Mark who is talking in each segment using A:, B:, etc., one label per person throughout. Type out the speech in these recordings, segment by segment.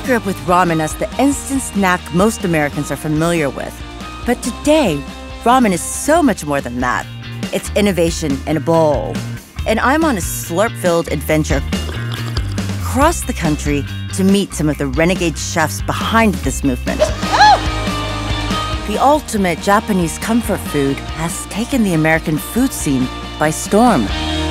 A: I grew up with ramen as the instant snack most Americans are familiar with. But today, ramen is so much more than that. It's innovation in a bowl. And I'm on a slurp-filled adventure across the country to meet some of the renegade chefs behind this movement. The ultimate Japanese comfort food has taken the American food scene by storm.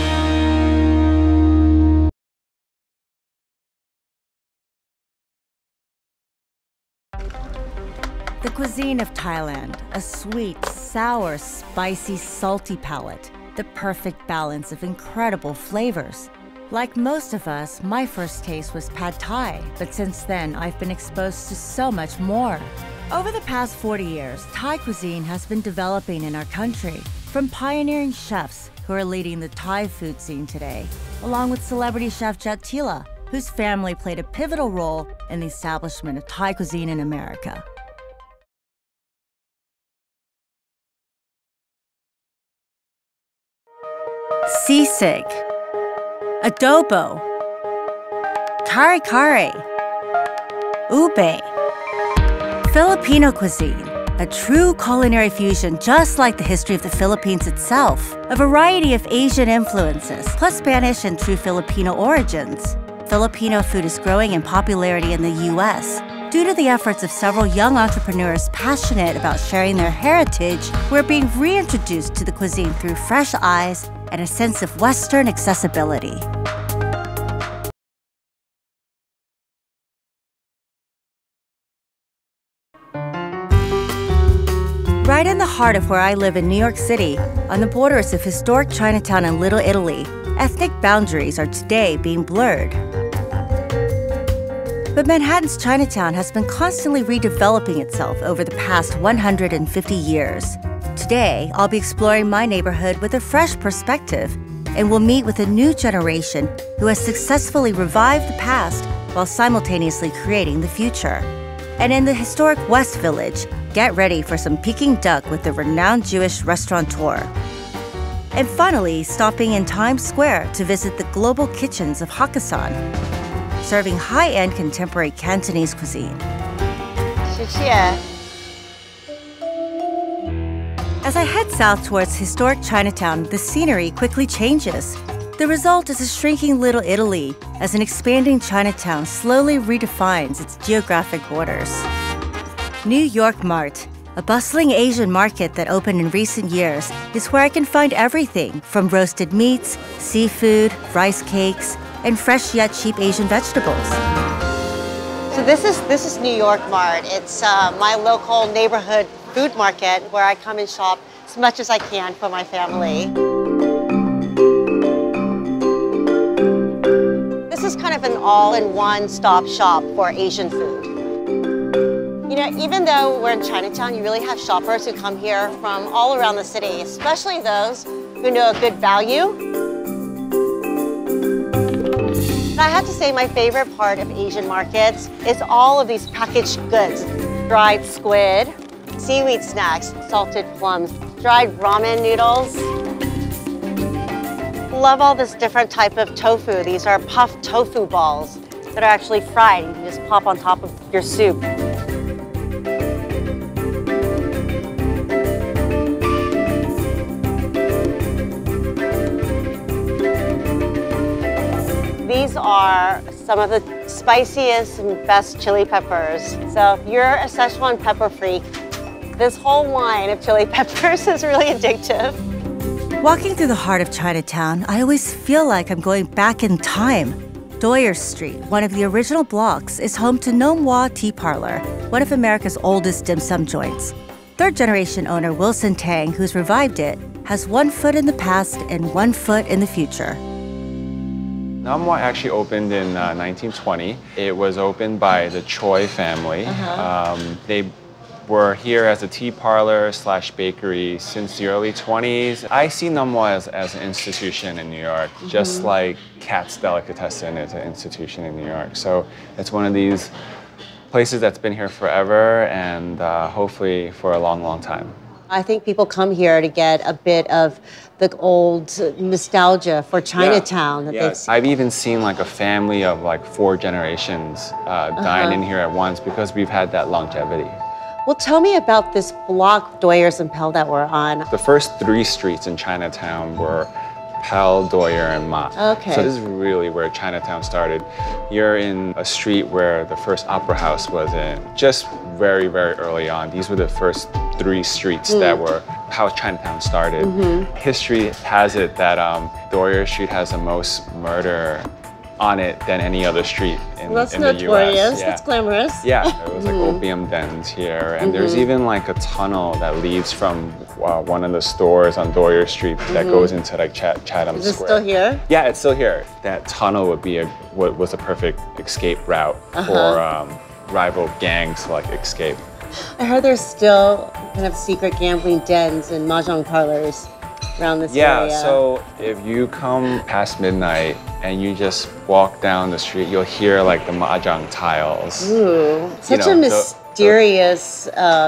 A: The cuisine of Thailand, a sweet, sour, spicy, salty palate, the perfect balance of incredible flavors. Like most of us, my first taste was pad thai, but since then I've been exposed to so much more. Over the past 40 years, Thai cuisine has been developing in our country, from pioneering chefs who are leading the Thai food scene today, along with celebrity chef Jet Tila, whose family played a pivotal role in the establishment of Thai cuisine in America. Sisig, adobo, kare-kare, ube. Filipino cuisine, a true culinary fusion just like the history of the Philippines itself. A variety of Asian influences, plus Spanish and true Filipino origins. Filipino food is growing in popularity in the US. Due to the efforts of several young entrepreneurs passionate about sharing their heritage, we're being reintroduced to the cuisine through fresh eyes and a sense of Western accessibility. Right in the heart of where I live in New York City, on the borders of historic Chinatown and Little Italy, ethnic boundaries are today being blurred. But Manhattan's Chinatown has been constantly redeveloping itself over the past 150 years. Today, I'll be exploring my neighborhood with a fresh perspective, and we'll meet with a new generation who has successfully revived the past while simultaneously creating the future. And in the historic West Village, get ready for some Peking duck with the renowned Jewish restaurateur. And finally, stopping in Times Square to visit the global kitchens of Hakkasan, serving high-end contemporary Cantonese cuisine. As I head south towards historic Chinatown, the scenery quickly changes. The result is a shrinking Little Italy as an expanding Chinatown slowly redefines its geographic borders. New York Mart, a bustling Asian market that opened in recent years, is where I can find everything from roasted meats, seafood, rice cakes, and fresh yet cheap Asian vegetables.
B: So this is New York Mart. It's my local neighborhood food market where I come and shop as much as I can for my family. This is kind of an all-in-one stop shop for Asian food. You know, even though we're in Chinatown, you really have shoppers who come here from all around the city, especially those who know a good value. I have to say my favorite part of Asian markets is all of these packaged goods. Dried squid, seaweed snacks, salted plums, dried ramen noodles. Love all this different type of tofu. These are puffed tofu balls that are actually fried. You can just pop on top of your soup. These are some of the spiciest and best chili peppers. So if you're a Szechuan pepper freak, this whole line of chili peppers is really addictive.
A: Walking through the heart of Chinatown, I always feel like I'm going back in time. Doyer Street, one of the original blocks, is home to Nom Wah Tea Parlor, one of America's oldest dim sum joints. Third-generation owner Wilson Tang, who's revived it, has one foot in the past and one foot in the future.
C: Nom Wah actually opened in 1920. It was opened by the CHOW family. They were here as a tea parlor / bakery since the early 20s. I see Nom Wah as an institution in New York, just like Katz's Delicatessen is an institution in New York. So it's one of these places that's been here forever and hopefully for a long, long time.
B: I think people come here to get a bit of the old nostalgia for Chinatown.
C: Yeah. Yes. I've even seen like a family of like 4 generations dine in here at once because we've had that longevity.
B: Well, tell me about this block, Doyers and Pell, that we're on.
C: The first 3 streets in Chinatown were Pell, Doyer, and Ma.
B: Okay.
C: So this is really where Chinatown started. You're in a street where the first opera house was in. Just very, very early on. These were the first 3 streets that were how Chinatown started. History has it that Doyer Street has the most murder on it than any other street in the US.
B: That's notorious. That's glamorous.
C: Yeah, there was like opium dens here, and there's even like a tunnel that leads from one of the stores on Doyer Street that goes into like Chatham Square.
B: Is it still here?
C: Yeah, it's still here. That tunnel would be was a perfect escape route for rival gangs to like escape.
B: I heard there's still kind of secret gambling dens and mahjong parlors around this area.
C: Yeah, so if you come past midnight and you just walk down the street, you'll hear like the mahjong tiles.
B: Ooh, such a mysterious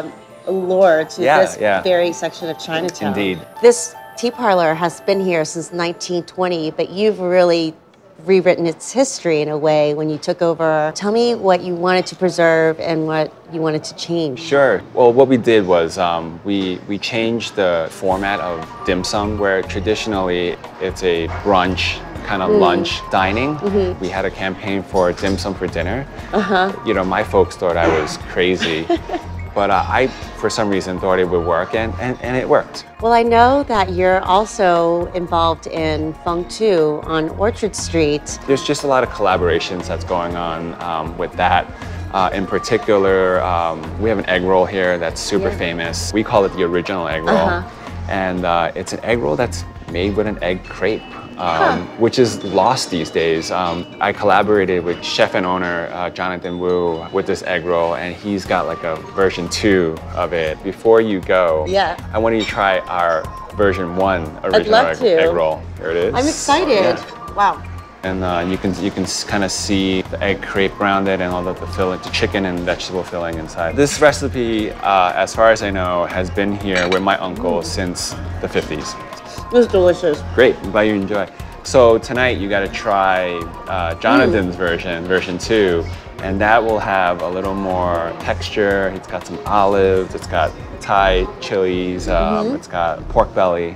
B: allure to this very section of Chinatown.
C: Indeed.
B: This tea parlor has been here since 1920, but you've really rewritten its history in a way when you took over. Tell me what you wanted to preserve and what you wanted to change.
C: Sure. Well, what we did was we changed the format of dim sum, where traditionally it's a brunch kind of lunch dining. We had a campaign for dim sum for dinner. You know, my folks thought I was crazy. But I, for some reason, thought it would work, and it worked.
B: Well, I know that you're also involved in Feng Tu on Orchard Street.
C: There's just a lot of collaborations that's going on with that. In particular, we have an egg roll here that's super famous. We call it the original egg roll. And it's an egg roll that's made with an egg crepe. Which is lost these days. I collaborated with chef and owner Jonathan Wu with this egg roll, and he's got like a version 2 of it. Before you go, I want you to try our version 1 original egg roll. Here it is.
B: I'm excited. Wow.
C: And you can kind of see the egg crepe around it and all the filling, the chicken and vegetable filling inside. This recipe, as far as I know, has been here with my uncle since the 50s.
B: It was delicious.
C: Great, I'm glad you enjoy. So tonight you got to try Jonathan's version 2, and that will have a little more texture. It's got some olives, it's got Thai chilies, it's got pork belly,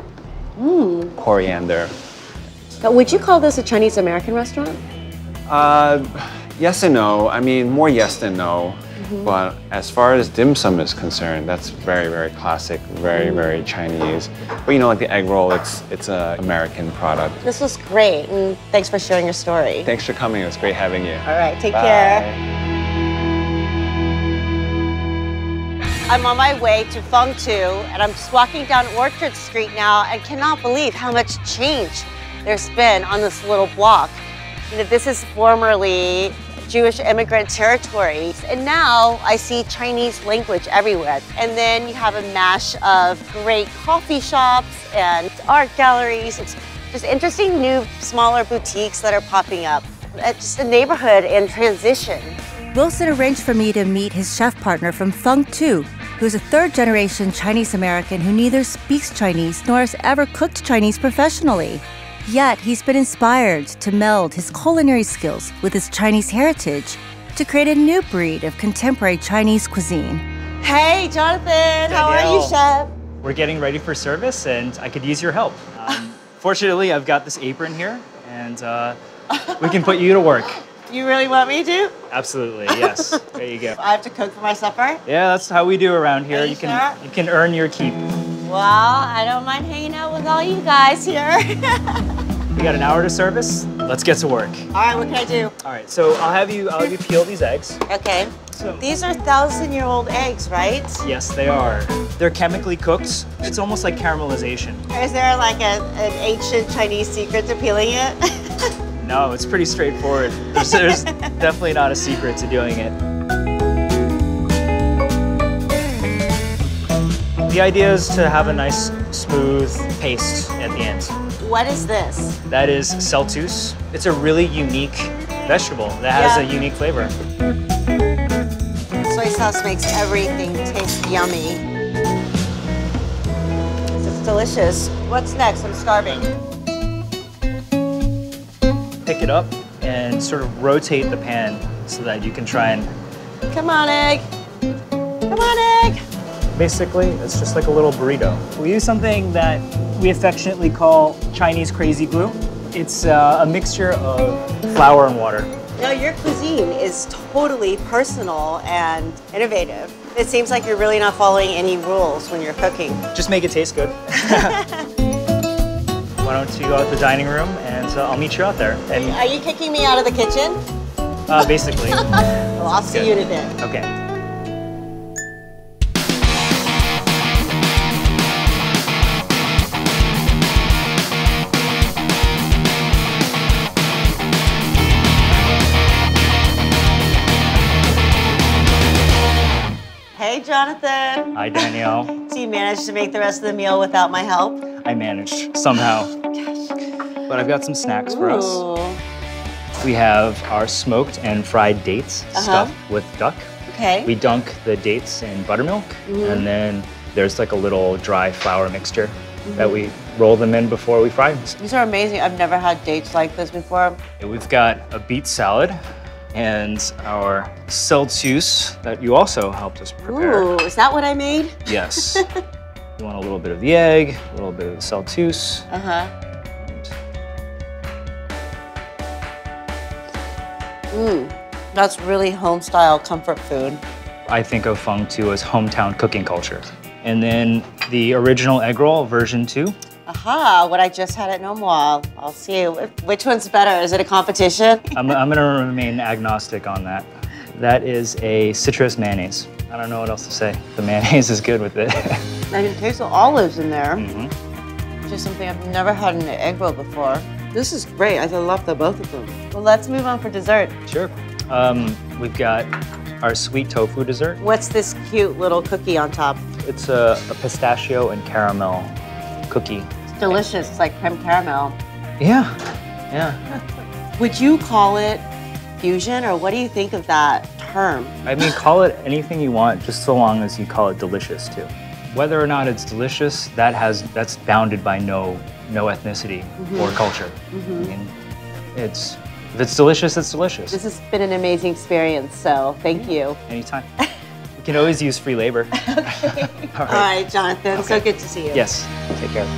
C: coriander.
B: Now, would you call this a Chinese American restaurant?
C: Yes and no. I mean, more yes than no. But as far as dim sum is concerned, that's very, very classic, very, very Chinese. But you know, like the egg roll, it's an American product.
B: This was great, and thanks for sharing your story.
C: Thanks for coming. It was great having you.
B: All right, take care. I'm on my way to Feng Tu, and I'm just walking down Orchard Street now and cannot believe how much change there's been on this little block. You know, this is formerly Jewish immigrant territory, and now I see Chinese language everywhere. And then you have a mash of great coffee shops and art galleries. It's just interesting new, smaller boutiques that are popping up. It's just a neighborhood in transition.
A: Wilson arranged for me to meet his chef partner from Feng Tu, who's a third-generation Chinese American who neither speaks Chinese nor has ever cooked Chinese professionally. Yet, he's been inspired to meld his culinary skills with his Chinese heritage to create a new breed of contemporary Chinese cuisine.
B: Hey, Jonathan, how are you, chef?
D: We're getting ready for service, and I could use your help. Fortunately, I've got this apron here, and we can put you to work.
B: You really want me to?
D: Absolutely, yes. There you go.
B: I have to cook for my supper?
D: Yeah, that's how we do around here.
B: You
D: can earn your keep.
B: Well, I don't mind hanging out with all you guys here.
D: We got an hour to service. Let's get to work.
B: All right, what can I do?
D: All right, so I'll have you peel these eggs.
B: Okay.
D: So,
B: these are 1,000-year-old eggs, right?
D: Yes, they are. They're chemically cooked. It's almost like caramelization.
B: Is there like an ancient Chinese secret to peeling it?
D: No, it's pretty straightforward. There's definitely not a secret to doing it. The idea is to have a nice, smooth paste at the end.
B: What is this?
D: That is celtus. It's a really unique vegetable that has a unique flavor.
B: Soy sauce makes everything taste yummy. delicious. What's next? I'm starving.
D: Pick it up and sort of rotate the pan so that you can try and...
B: Come on, egg. Come on, egg.
D: Basically, it's just like a little burrito. We use something that we affectionately call Chinese crazy glue. It's a mixture of flour and water.
B: Now, your cuisine is totally personal and innovative. It seems like you're really not following any rules when you're cooking.
D: Just make it taste good. Why don't you go out the dining room and I'll meet you out there. And
B: Are you kicking me out of the kitchen?
D: basically.
B: Well, I'll see you in a bit.
D: Okay.
B: Hey, Jonathan.
D: Hi, Danielle.
B: So you managed to make the rest of the meal without my help?
D: I managed, somehow. But I've got some snacks for us. We have our smoked and fried dates stuffed with duck.
B: Okay.
D: We dunk the dates in buttermilk, and then there's like a little dry flour mixture that we roll them in before we fry them.
B: These are amazing. I've never had dates like this before.
D: We've got a beet salad and our celtuce that you also helped us prepare.
B: Ooh, is that what I made?
D: Yes. You want a little bit of the egg, a little bit of the celtuce.
B: That's really home-style comfort food.
D: I think of Feng Tu as hometown cooking culture. And then the original egg roll, version 2.
B: Aha, what I just had at Nomois. I'll see which one's better. Is it a competition?
D: I'm gonna remain agnostic on that. That is a citrus mayonnaise. I don't know what else to say. The mayonnaise is good with it.
B: I can taste the olives in there. Just something I've never had in an egg roll before. This is great. I love the both of them. Well, let's move on for dessert.
D: Sure. We've got our sweet tofu dessert.
B: What's this cute little cookie on top?
D: It's a pistachio and caramel cookie.
B: It's delicious. It's like creme caramel.
D: Yeah, yeah.
B: Would you call it fusion, or what do you think of that term?
D: I mean, call it anything you want, just so long as you call it delicious too. Whether or not it's delicious, that's bounded by no ethnicity or culture. I mean, if it's delicious, it's delicious.
B: This has been an amazing experience, so thank you.
D: Anytime. We can always use free labor.
B: Okay. All right, Jonathan. Okay. So good to see you.
D: Yes. Take care.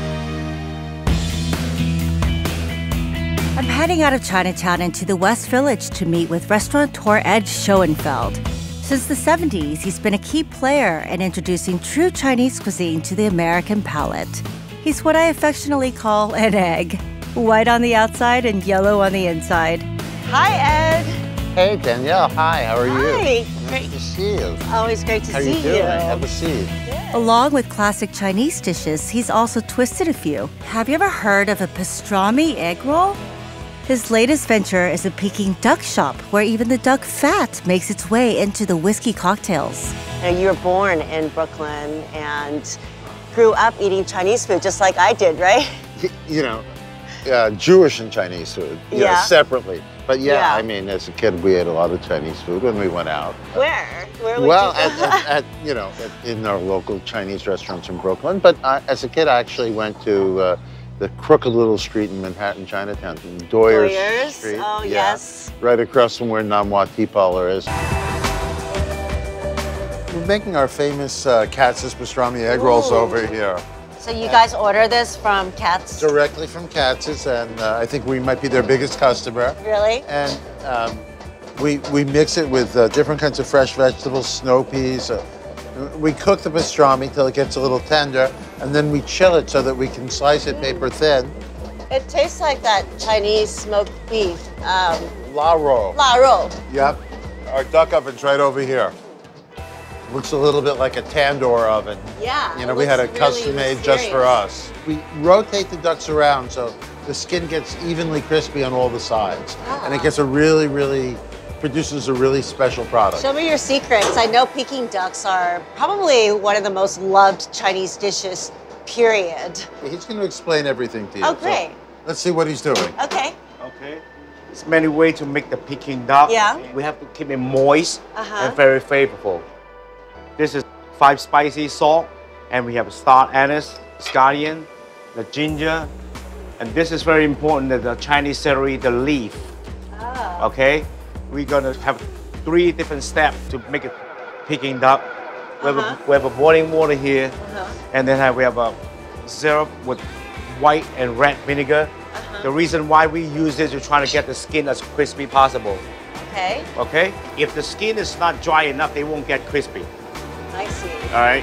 A: I'm heading out of Chinatown into the West Village to meet with restaurateur Ed Schoenfeld. Since the 70s, he's been a key player in introducing true Chinese cuisine to the American palate. He's what I affectionately call an egg, white on the outside and yellow on the inside.
B: Hi, Ed.
E: Hey, Danielle. Hi, how are you?
B: Hi.
E: Great to see you.
B: Always great to
E: How
B: see
E: you doing? Have a seat.
A: Along with classic Chinese dishes, he's also twisted a few. Have you ever heard of a pastrami egg roll? His latest venture is a Peking duck shop where even the duck fat makes its way into the whiskey cocktails.
B: Now, you were born in Brooklyn and grew up eating Chinese food just like I did, right?
E: You know, Jewish and Chinese food, you know, separately. But yeah, I mean, as a kid, we ate a lot of Chinese food when we went out.
B: Where? Where would
E: well,
B: you go?
E: in our local Chinese restaurants in Brooklyn. But as a kid, I actually went to the crooked little street in Manhattan, Chinatown, Doyers Street.
B: Oh, yes.
E: Right across from where Namwa Tea Parlor is. We're making our famous Katz's pastrami egg rolls over here.
B: So you guys order this from Katz?
E: Directly from Katz's, and I think we might be their biggest customer.
B: Really?
E: And we mix it with different kinds of fresh vegetables, snow peas. We cook the pastrami till it gets a little tender, and then we chill it so that we can slice it paper thin.
B: It tastes like that Chinese smoked beef.
E: La roe.
B: La roe.
E: Yep. Our duck oven's right over here. Looks a little bit like a tandoor oven.
B: Yeah.
E: You know, we had it custom made just for us. We rotate the ducks around so the skin gets evenly crispy on all the sides. And it gets produces a really special product.
B: Show me your secrets. I know Peking ducks are probably one of the most loved Chinese dishes, period.
E: He's going to explain everything to you.
B: Oh, great.
E: So let's see what he's doing.
B: Okay.
F: Okay. There's many ways to make the Peking duck.
B: Yeah.
F: We have to keep it moist and very flavorful. This is 5 spicy salt, and we have star anise, scallion, the ginger, and this is very important, that the Chinese celery, the leaf.
B: Oh.
F: Okay? We're gonna have 3 different steps to make it Peking duck. We have a boiling water here, and then we have a syrup with white and red vinegar. The reason why we use this is trying to get the skin as crispy possible.
B: Okay.
F: Okay? If the skin is not dry enough, they won't get crispy.
B: I see.
F: All right?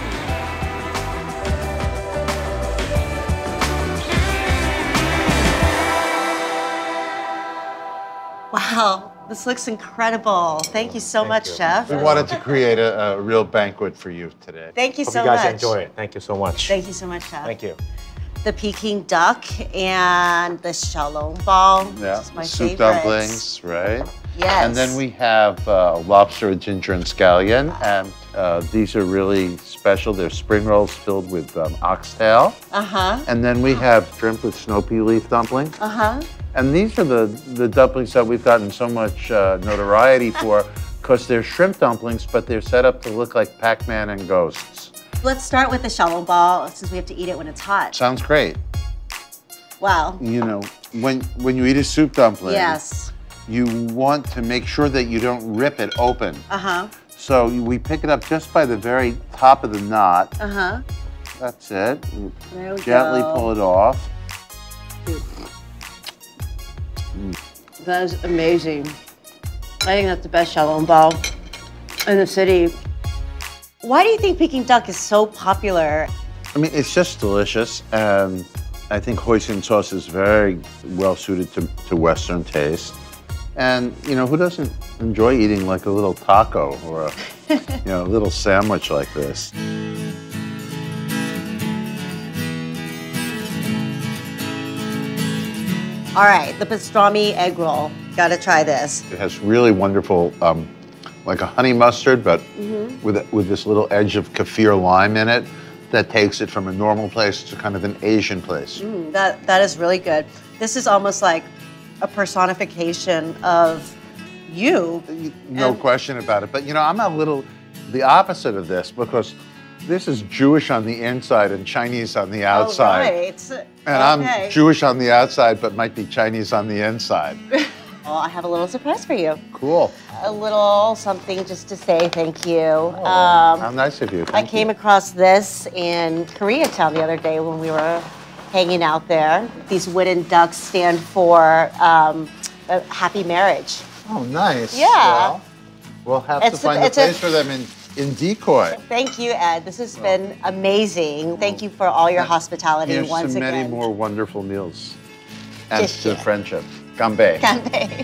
B: Wow, this looks incredible. Thank you so much, Chef.
E: We wanted to create a real banquet for you today.
B: Thank you
F: Hope
B: so
F: you guys
B: much.
F: enjoy it. Thank you so much.
B: Thank you so much, Chef.
F: Thank you.
B: The Peking duck and the xiaolongbao.
E: Yeah,
B: Which is my
E: soup
B: favorite.
E: dumplings, right?
B: Yes.
E: And then we have lobster with ginger and scallion, and these are really special. They're spring rolls filled with oxtail. And then we have shrimp with snow pea leaf dumplings. And these are the dumplings that we've gotten so much notoriety for, because they're shrimp dumplings, but they're set up to look like Pac-Man and ghosts.
B: Let's start with the xiaolongbao, since we have to eat it when it's hot.
E: Sounds great.
B: Wow.
E: You know, when you eat a soup dumpling,
B: Yes.
E: you want to make sure that you don't rip it open. So we pick it up just by the very top of the knot. That's it.
B: There we
E: Gently
B: go.
E: pull it off.
B: That is amazing. I think that's the best xiaolongbao in the city. Why do you think Peking duck is so popular?
E: I mean, it's just delicious, and I think hoisin sauce is very well suited to Western taste. And, you know, who doesn't enjoy eating like a little taco or a, a little sandwich like this?
B: All right, the pastrami egg roll. Gotta try this.
E: It has really wonderful, like a honey mustard, but with this little edge of kaffir lime in it that takes it from a normal place to kind of an Asian place.
B: That is really good. This is almost like a personification of you.
E: No question about it. But, you know, I'm a little the opposite of this, because this is Jewish on the inside and Chinese on the outside.
B: Oh, right.
E: And I'm Jewish on the outside, but might be Chinese on the inside.
B: Well, I have a little surprise for you.
E: Cool.
B: A little something just to say thank you.
E: Oh, how nice of you.
B: I came across this in Koreatown the other day when we were hanging out there. These wooden ducks stand for a happy marriage.
E: Oh, nice.
B: Yeah.
E: Well, we'll have to find a place for them in Decoy.
B: Thank you, Ed. This has been amazing. Thank you for all your hospitality
E: Here's
B: once
E: some
B: again.
E: many more wonderful meals. And
B: Just
E: to
B: yet.
E: friendship. Ganbei.
B: Ganbei.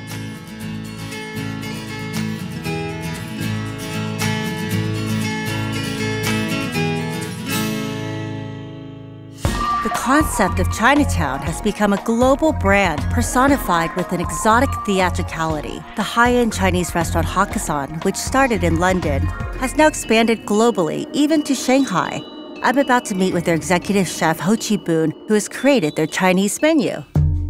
A: The concept of Chinatown has become a global brand personified with an exotic theatricality. The high-end Chinese restaurant Hakkasan, which started in London, has now expanded globally, even to Shanghai. I'm about to meet with their executive chef Ho Chi Boon, who has created their Chinese menu.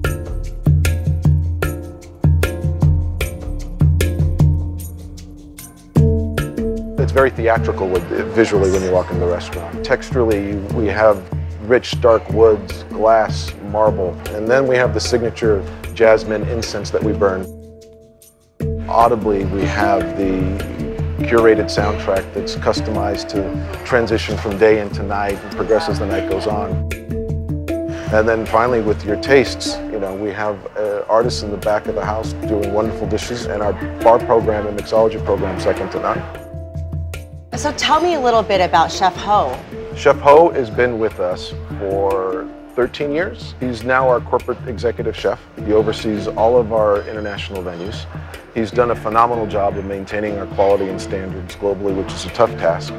G: It's very theatrical visually when you walk into the restaurant. Texturally, we have rich, dark woods, glass, marble, and then we have the signature jasmine incense that we burn. Audibly, we have the curated soundtrack that's customized to transition from day into night and progress as the night goes on. And then finally, with your tastes, you know, we have artists in the back of the house doing wonderful dishes, and our bar program and mixology program second to none.
B: So tell me a little bit about Chef Ho.
G: Chef Ho has been with us for 13 years. He's now our corporate executive chef. He oversees all of our international venues. He's done a phenomenal job of maintaining our quality and standards globally, which is a tough task.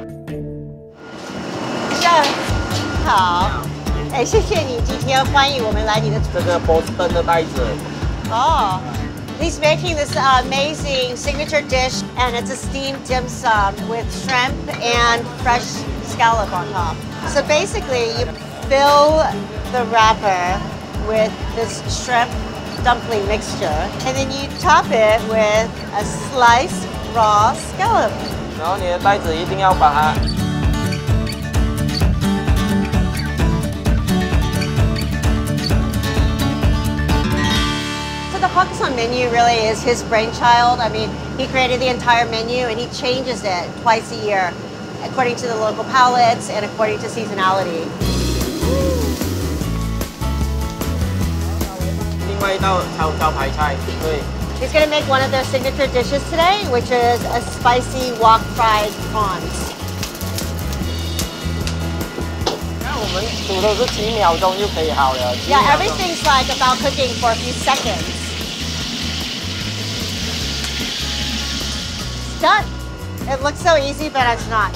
B: Chef, 好，谢谢你今天欢迎我们来你的这个波士顿的袋子。Oh, he's making this amazing signature dish, and it's a steamed dim sum with shrimp and fresh scallop on top. So basically, you fill the wrapper with this shrimp dumpling mixture, and then you top it with a sliced raw scallop.
H: 然后你的袋子一定要把它
B: Kwok Sang menu really is his brainchild. I mean, he created the entire menu and he changes it twice a year according to the local palates and according to seasonality. He's going to make one of their signature dishes today, which is a spicy wok fried prawns. Yeah, everything's like about cooking for a few seconds. It's done. It looks so easy, but it's not.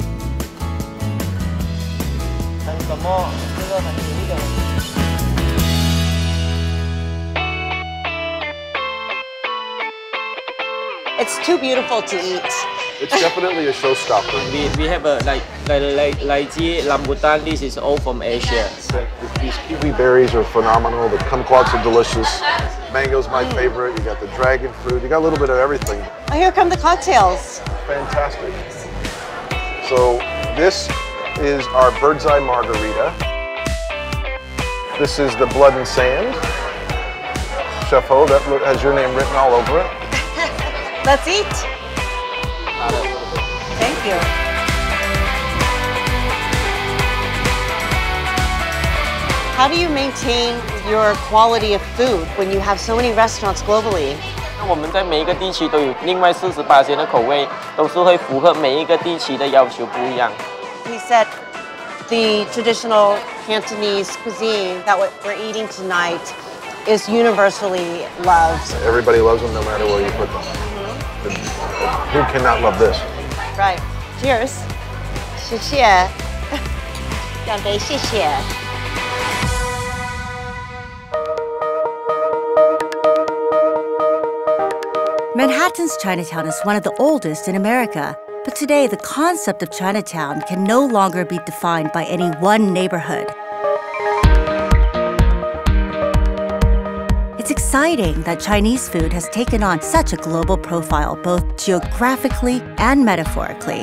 B: It's too beautiful to eat.
G: It's definitely a showstopper.
H: We have a like lychee, rambutan. This is all from Asia.
G: These kiwi berries are phenomenal. The kumquats are delicious. Mango's my favorite. You got the dragon fruit. You got a little bit of everything.
B: Oh, here come the cocktails.
G: Fantastic. So this is our bird's eye margarita. This is the blood and sand. Chef Ho, that has your name written all over it.
B: Let's eat. Thank you. How do you maintain your quality of food when you have so many restaurants globally?
H: 我们在每一个地区都有另外48%的口味，都是会符合每一个地区的要求不一样。
B: He said the traditional Cantonese cuisine that we're eating tonight is universally loved.
G: Everybody loves them no matter where you put them. Who cannot love this?
B: Right. Cheers. 谢谢。干杯，谢谢。
A: Manhattan's Chinatown is one of the oldest in America, but today the concept of Chinatown can no longer be defined by any one neighborhood. It's exciting that Chinese food has taken on such a global profile, both geographically and metaphorically.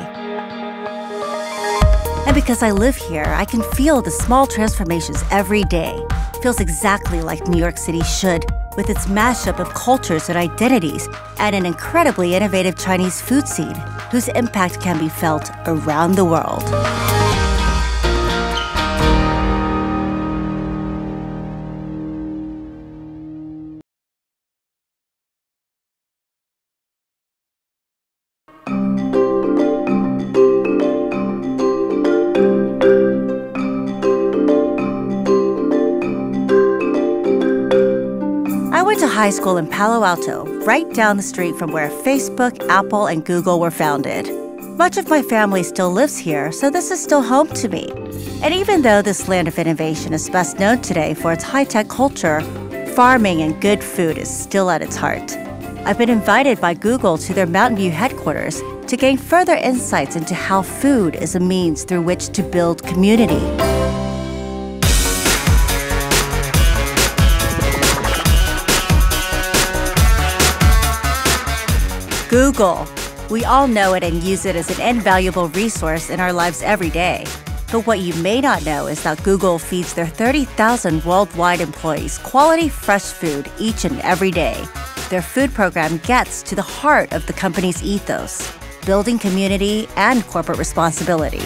A: And because I live here, I can feel the small transformations every day. It feels exactly like New York City should, with its mashup of cultures and identities, and an incredibly innovative Chinese food scene, whose impact can be felt around the world. I went to high school in Palo Alto, right down the street from where Facebook, Apple, and Google were founded. Much of my family still lives here, so this is still home to me. And even though this land of innovation is best known today for its high-tech culture, farming and good food is still at its heart. I've been invited by Google to their Mountain View headquarters to gain further insights into how food is a means through which to build community. Google. We all know it and use it as an invaluable resource in our lives every day. But what you may not know is that Google feeds their 30,000 worldwide employees quality fresh food each and every day. Their food program gets to the heart of the company's ethos, building community and corporate responsibility.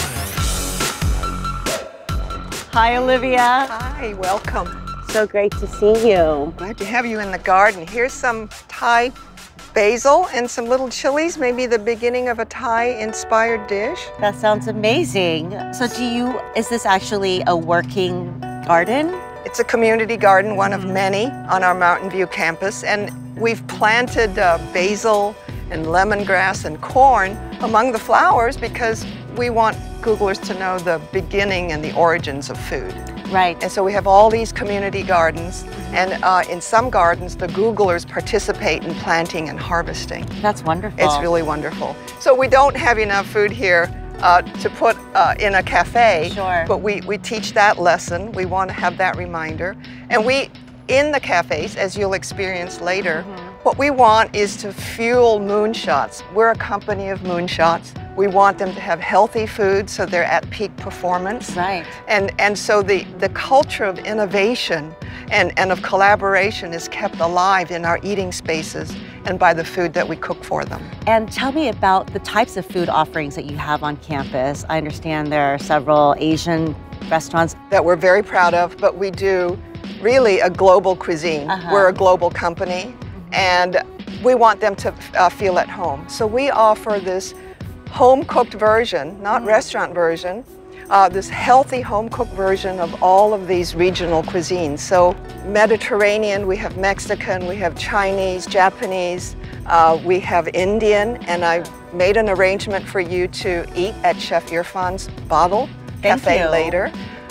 B: Hi, Olivia.
I: Hi, welcome.
B: So great to see you.
I: Glad to have you in the garden. Here's some Thai basil and some little chilies, maybe the beginning of a Thai-inspired dish.
B: That sounds amazing. So is this actually a working garden?
I: It's a community garden, one of many on our Mountain View campus, and we've planted basil and lemongrass and corn among the flowers because we want Googlers to know the beginning and the origins of food.
B: Right.
I: And so we have all these community gardens, and in some gardens, the Googlers participate in planting and harvesting.
B: That's wonderful.
I: It's really wonderful. So we don't have enough food here to put in a cafe,
B: Sure.
I: but we teach that lesson. We want to have that reminder. And in the cafes, as you'll experience later, what we want is to fuel moonshots. We're a company of moonshots. We want them to have healthy food so they're at peak performance.
B: Right.
I: And so the culture of innovation and of collaboration is kept alive in our eating spaces and by the food that we cook for them.
B: And tell me about the types of food offerings that you have on campus. I understand there are several Asian restaurants
I: That we're very proud of, but we do really a global cuisine. We're a global company, and we want them to feel at home. So we offer this home-cooked version, not restaurant version, this healthy home-cooked version of all of these regional cuisines. So Mediterranean, we have Mexican, we have Chinese, Japanese, we have Indian, and I've made an arrangement for you to eat at Chef Irfan's Bottle Cafe later.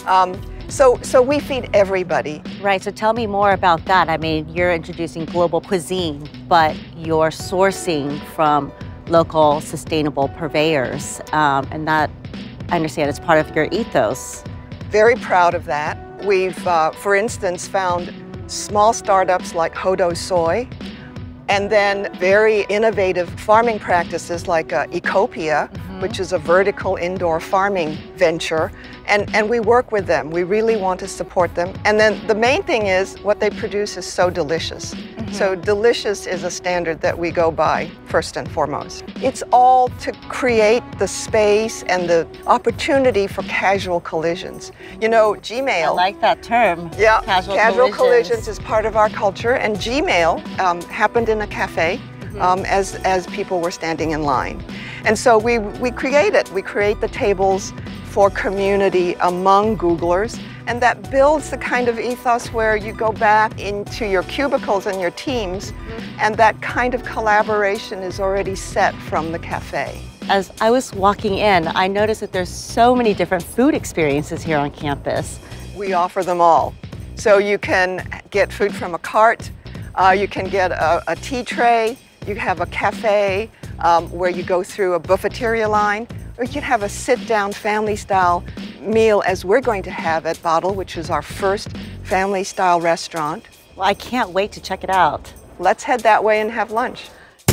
I: So we feed everybody.
B: Right, so tell me more about that. I mean, you're introducing global cuisine, but you're sourcing from local sustainable purveyors, and that, I understand, is part of your ethos.
I: Very proud of that. We've, for instance, found small startups like Hodo Soy, and then very innovative farming practices like Ecopia, which is a vertical indoor farming venture, and we work with them. We really want to support them. And then the main thing is what they produce is so delicious. So delicious is a standard that we go by first and foremost. It's all to create the space and the opportunity for casual collisions. You know, Gmail.
B: I like that term.
I: Yeah,
B: casual
I: collisions is part of our culture, and Gmail happened in a cafe as people were standing in line. And so we create it. We create the tables for community among Googlers, and that builds the kind of ethos where you go back into your cubicles and your teams, and that kind of collaboration is already set from the cafe.
B: As I was walking in, I noticed that there's so many different food experiences here on campus.
I: We offer them all. So you can get food from a cart, you can get a tea tray, you have a cafe where you go through a buffeteria line, or you can have a sit-down family-style meal as we're going to have at Bottle, which is our first family-style restaurant.
B: Well, I can't wait to check it out.
I: Let's head that way and have lunch.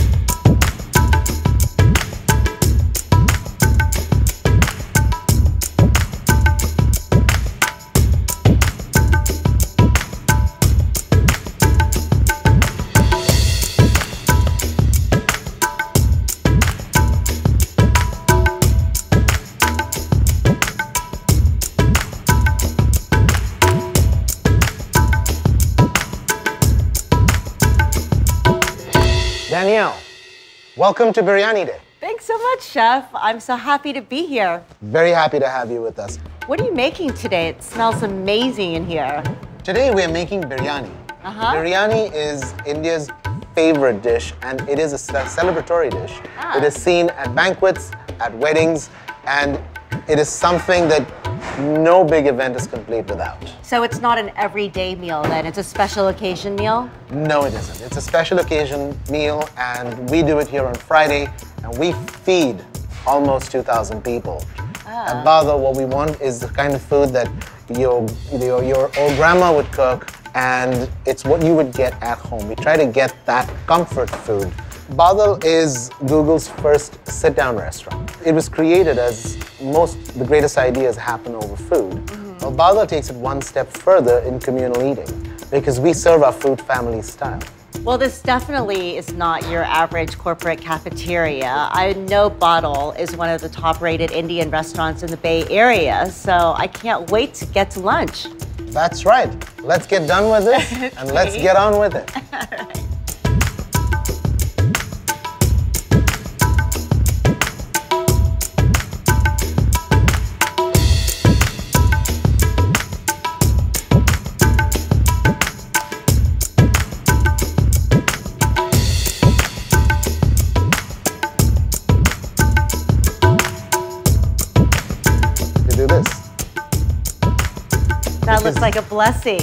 J: Danielle, welcome to Biryani Day.
B: Thanks so much, Chef. I'm so happy to be here.
J: Very happy to have you with us.
B: What are you making today? It smells amazing in here.
J: Today we are making biryani. Biryani is India's favorite dish, and it is a celebratory dish. It is seen at banquets, at weddings, and it is something that no big event is complete without.
B: So it's not an everyday meal then, it's a special occasion meal?
J: No, it isn't. It's a special occasion meal, and we do it here on Friday, and we feed almost 2,000 people. At Bottle, what we want is the kind of food that your old grandma would cook, and it's what you would get at home. We try to get that comfort food. Bottle is Google's first sit-down restaurant. It was created as the greatest ideas happen over food. Well, Bottle takes it one step further in communal eating because we serve our food family style.
B: Well, this definitely is not your average corporate cafeteria. I know Bottle is one of the top-rated Indian restaurants in the Bay Area, so I can't wait to get to lunch.
J: That's right. Let's get done with it and let's get on with it.
B: All right.
J: Do this.
B: That looks like a blessing.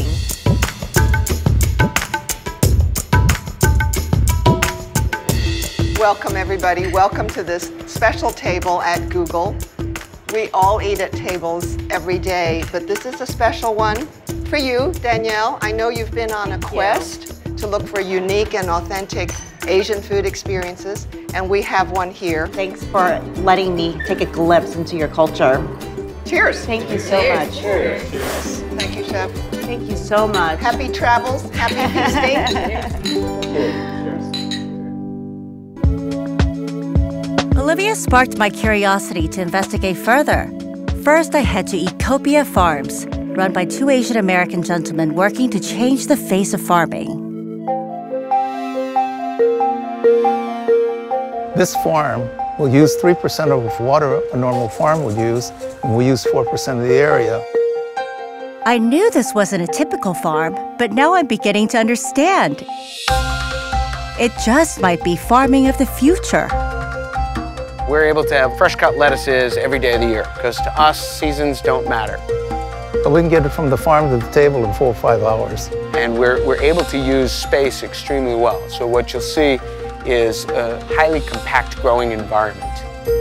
I: Welcome, everybody. Welcome to this special table at Google. We all eat at tables every day, but this is a special one for you, Danielle. I know you've been on a quest to look for unique and authentic Asian food experiences, and we have one here.
B: Thanks for letting me take a glimpse into your culture.
I: Cheers.
B: Thank you so much.
I: Cheers. Thank you, Chef.
B: Thank you so much.
I: Happy travels, happy feasting.
A: Olivia sparked my curiosity to investigate further. First, I head to Ecopia Farms, run by two Asian American gentlemen working to change the face of farming.
K: This farm will use 3% of water a normal farm would use, and we use 4% of the area.
A: I knew this wasn't a typical farm, but now I'm beginning to understand. It just might be farming of the future.
L: We're able to have fresh cut lettuces every day of the year because to us, seasons don't matter.
K: But we can get it from the farm to the table in 4 or 5 hours.
L: And we're able to use space extremely well. So what you'll see is a highly compact growing environment.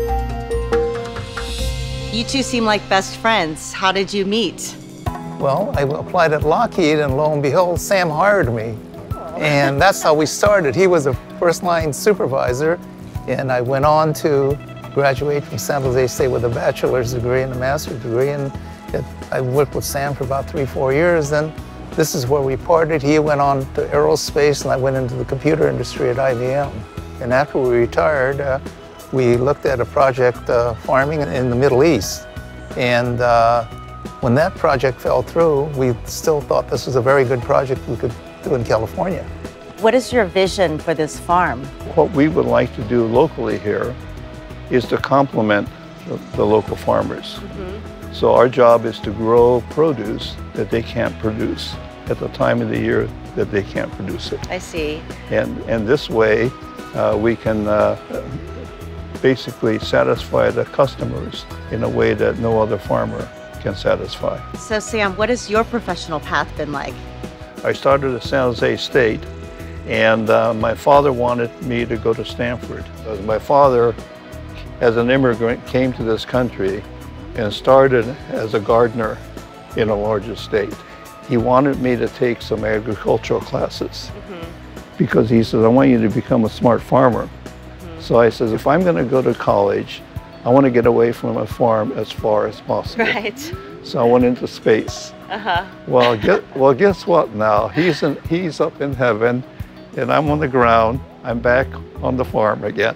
B: You two seem like best friends. How did you meet?
K: Well, I applied at Lockheed, and lo and behold, Sam hired me. And that's how we started. He was a first-line supervisor, and I went on to graduate from San Jose State with a bachelor's degree and a master's degree, and I worked with Sam for about 3 or 4 years. Then this is where we parted. He went on to aerospace, and I went into the computer industry at IBM. And after we retired, we looked at a project farming in the Middle East. And when that project fell through, we still thought this was a very good project we could do in California.
B: What is your vision for this farm?
M: What we would like to do locally here is to complement the local farmers. So our job is to grow produce that they can't produce at the time of the year that they can't produce it.
B: I see.
M: And this way, we can basically satisfy the customers in a way that no other farmer can satisfy.
B: So Sam, what has your professional path been like?
M: I started at San Jose State, and my father wanted me to go to Stanford. My father, as an immigrant, came to this country and started as a gardener in a large estate. He wanted me to take some agricultural classes because he said, I want you to become a smart farmer. So I said, if I'm going to go to college, I want to get away from a farm as far as possible.
B: Right.
M: So I went into space. Well, guess what now? He's up in heaven, and I'm on the ground. I'm back on the farm again.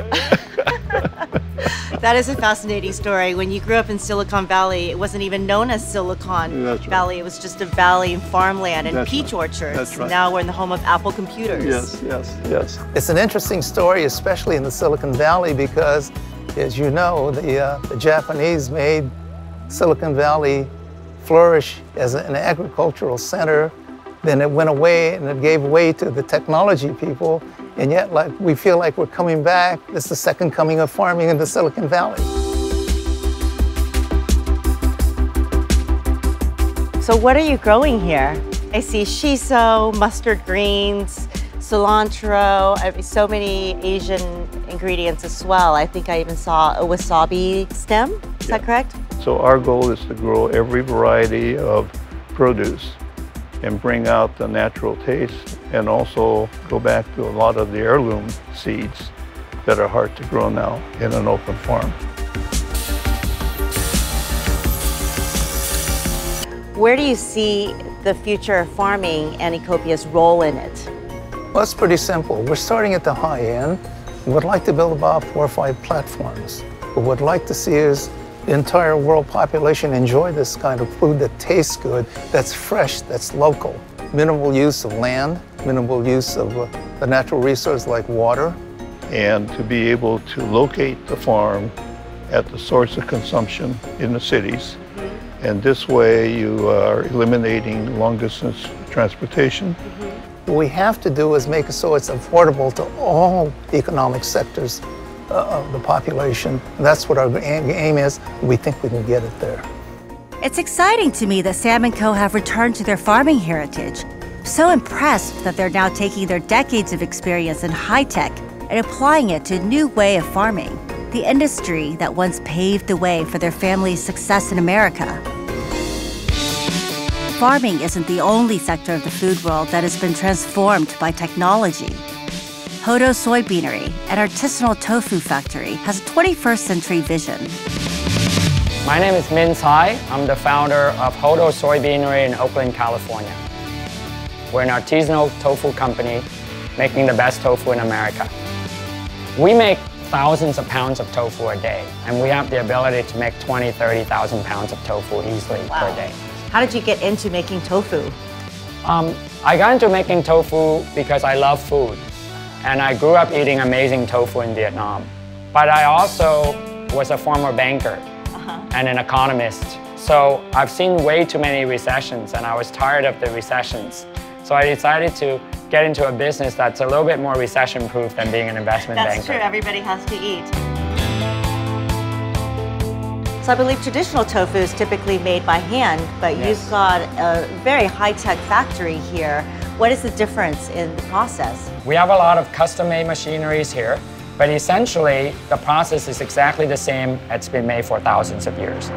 B: That is a fascinating story. When you grew up in Silicon Valley, it wasn't even known as Silicon Valley. It was just a valley and farmland and peach orchards.
M: That's right.
B: Now we're in the home of Apple computers.
M: Yes.
K: It's an interesting story, especially in the Silicon Valley, because, as you know, the Japanese made Silicon Valley flourish as an agricultural center. Then it went away and it gave way to the technology people. And yet, we feel like we're coming back. It's the second coming of farming in the Silicon Valley.
B: So what are you growing here? I see shiso, mustard greens, cilantro, so many Asian ingredients as well. I think I even saw a wasabi stem. Is that correct?
M: So our goal is to grow every variety of produce and bring out the natural taste, and also go back to a lot of the heirloom seeds that are hard to grow now in an open farm.
B: Where do you see the future of farming and Ecopia's role in it?
K: Well, it's pretty simple. We're starting at the high end. We'd like to build about 4 or 5 platforms. What we'd like to see is the entire world population enjoy this kind of food that tastes good, that's fresh, that's local. Minimal use of land, minimal use of the natural resource like water.
M: And to be able to locate the farm at the source of consumption in the cities. And this way you are eliminating long distance transportation.
K: What we have to do is make it so it's affordable to all economic sectors of the population. And that's what our aim is. We think we can get it there.
A: It's exciting to me that Sam & Co. have returned to their farming heritage. I'm so impressed that they're now taking their decades of experience in high-tech and applying it to a new way of farming, the industry that once paved the way for their family's success in America. Farming isn't the only sector of the food world that has been transformed by technology. Hodo Soy Beanery, an artisanal tofu factory, has a 21st century vision.
N: My name is Min Tsai. I'm the founder of Hodo Soy Beanery in Oakland, California. We're an artisanal tofu company making the best tofu in America. We make thousands of pounds of tofu a day, and we have the ability to make 20,000, 30,000 pounds of tofu easily per day.
B: How did you get into making tofu?
N: I got into making tofu because I love food, and I grew up eating amazing tofu in Vietnam. But I also was a former banker and an economist, so I've seen way too many recessions, and I was tired of the recessions. So I decided to get into a business that's a little bit more recession-proof than being an investment banker.
B: That's true, everybody has to eat. So I believe traditional tofu is typically made by hand, but
N: Yes.
B: you've got a very high-tech factory here. What is the difference in the process?
N: We have a lot of custom-made machineries here, but essentially the process is exactly the same. It's been made for thousands of years.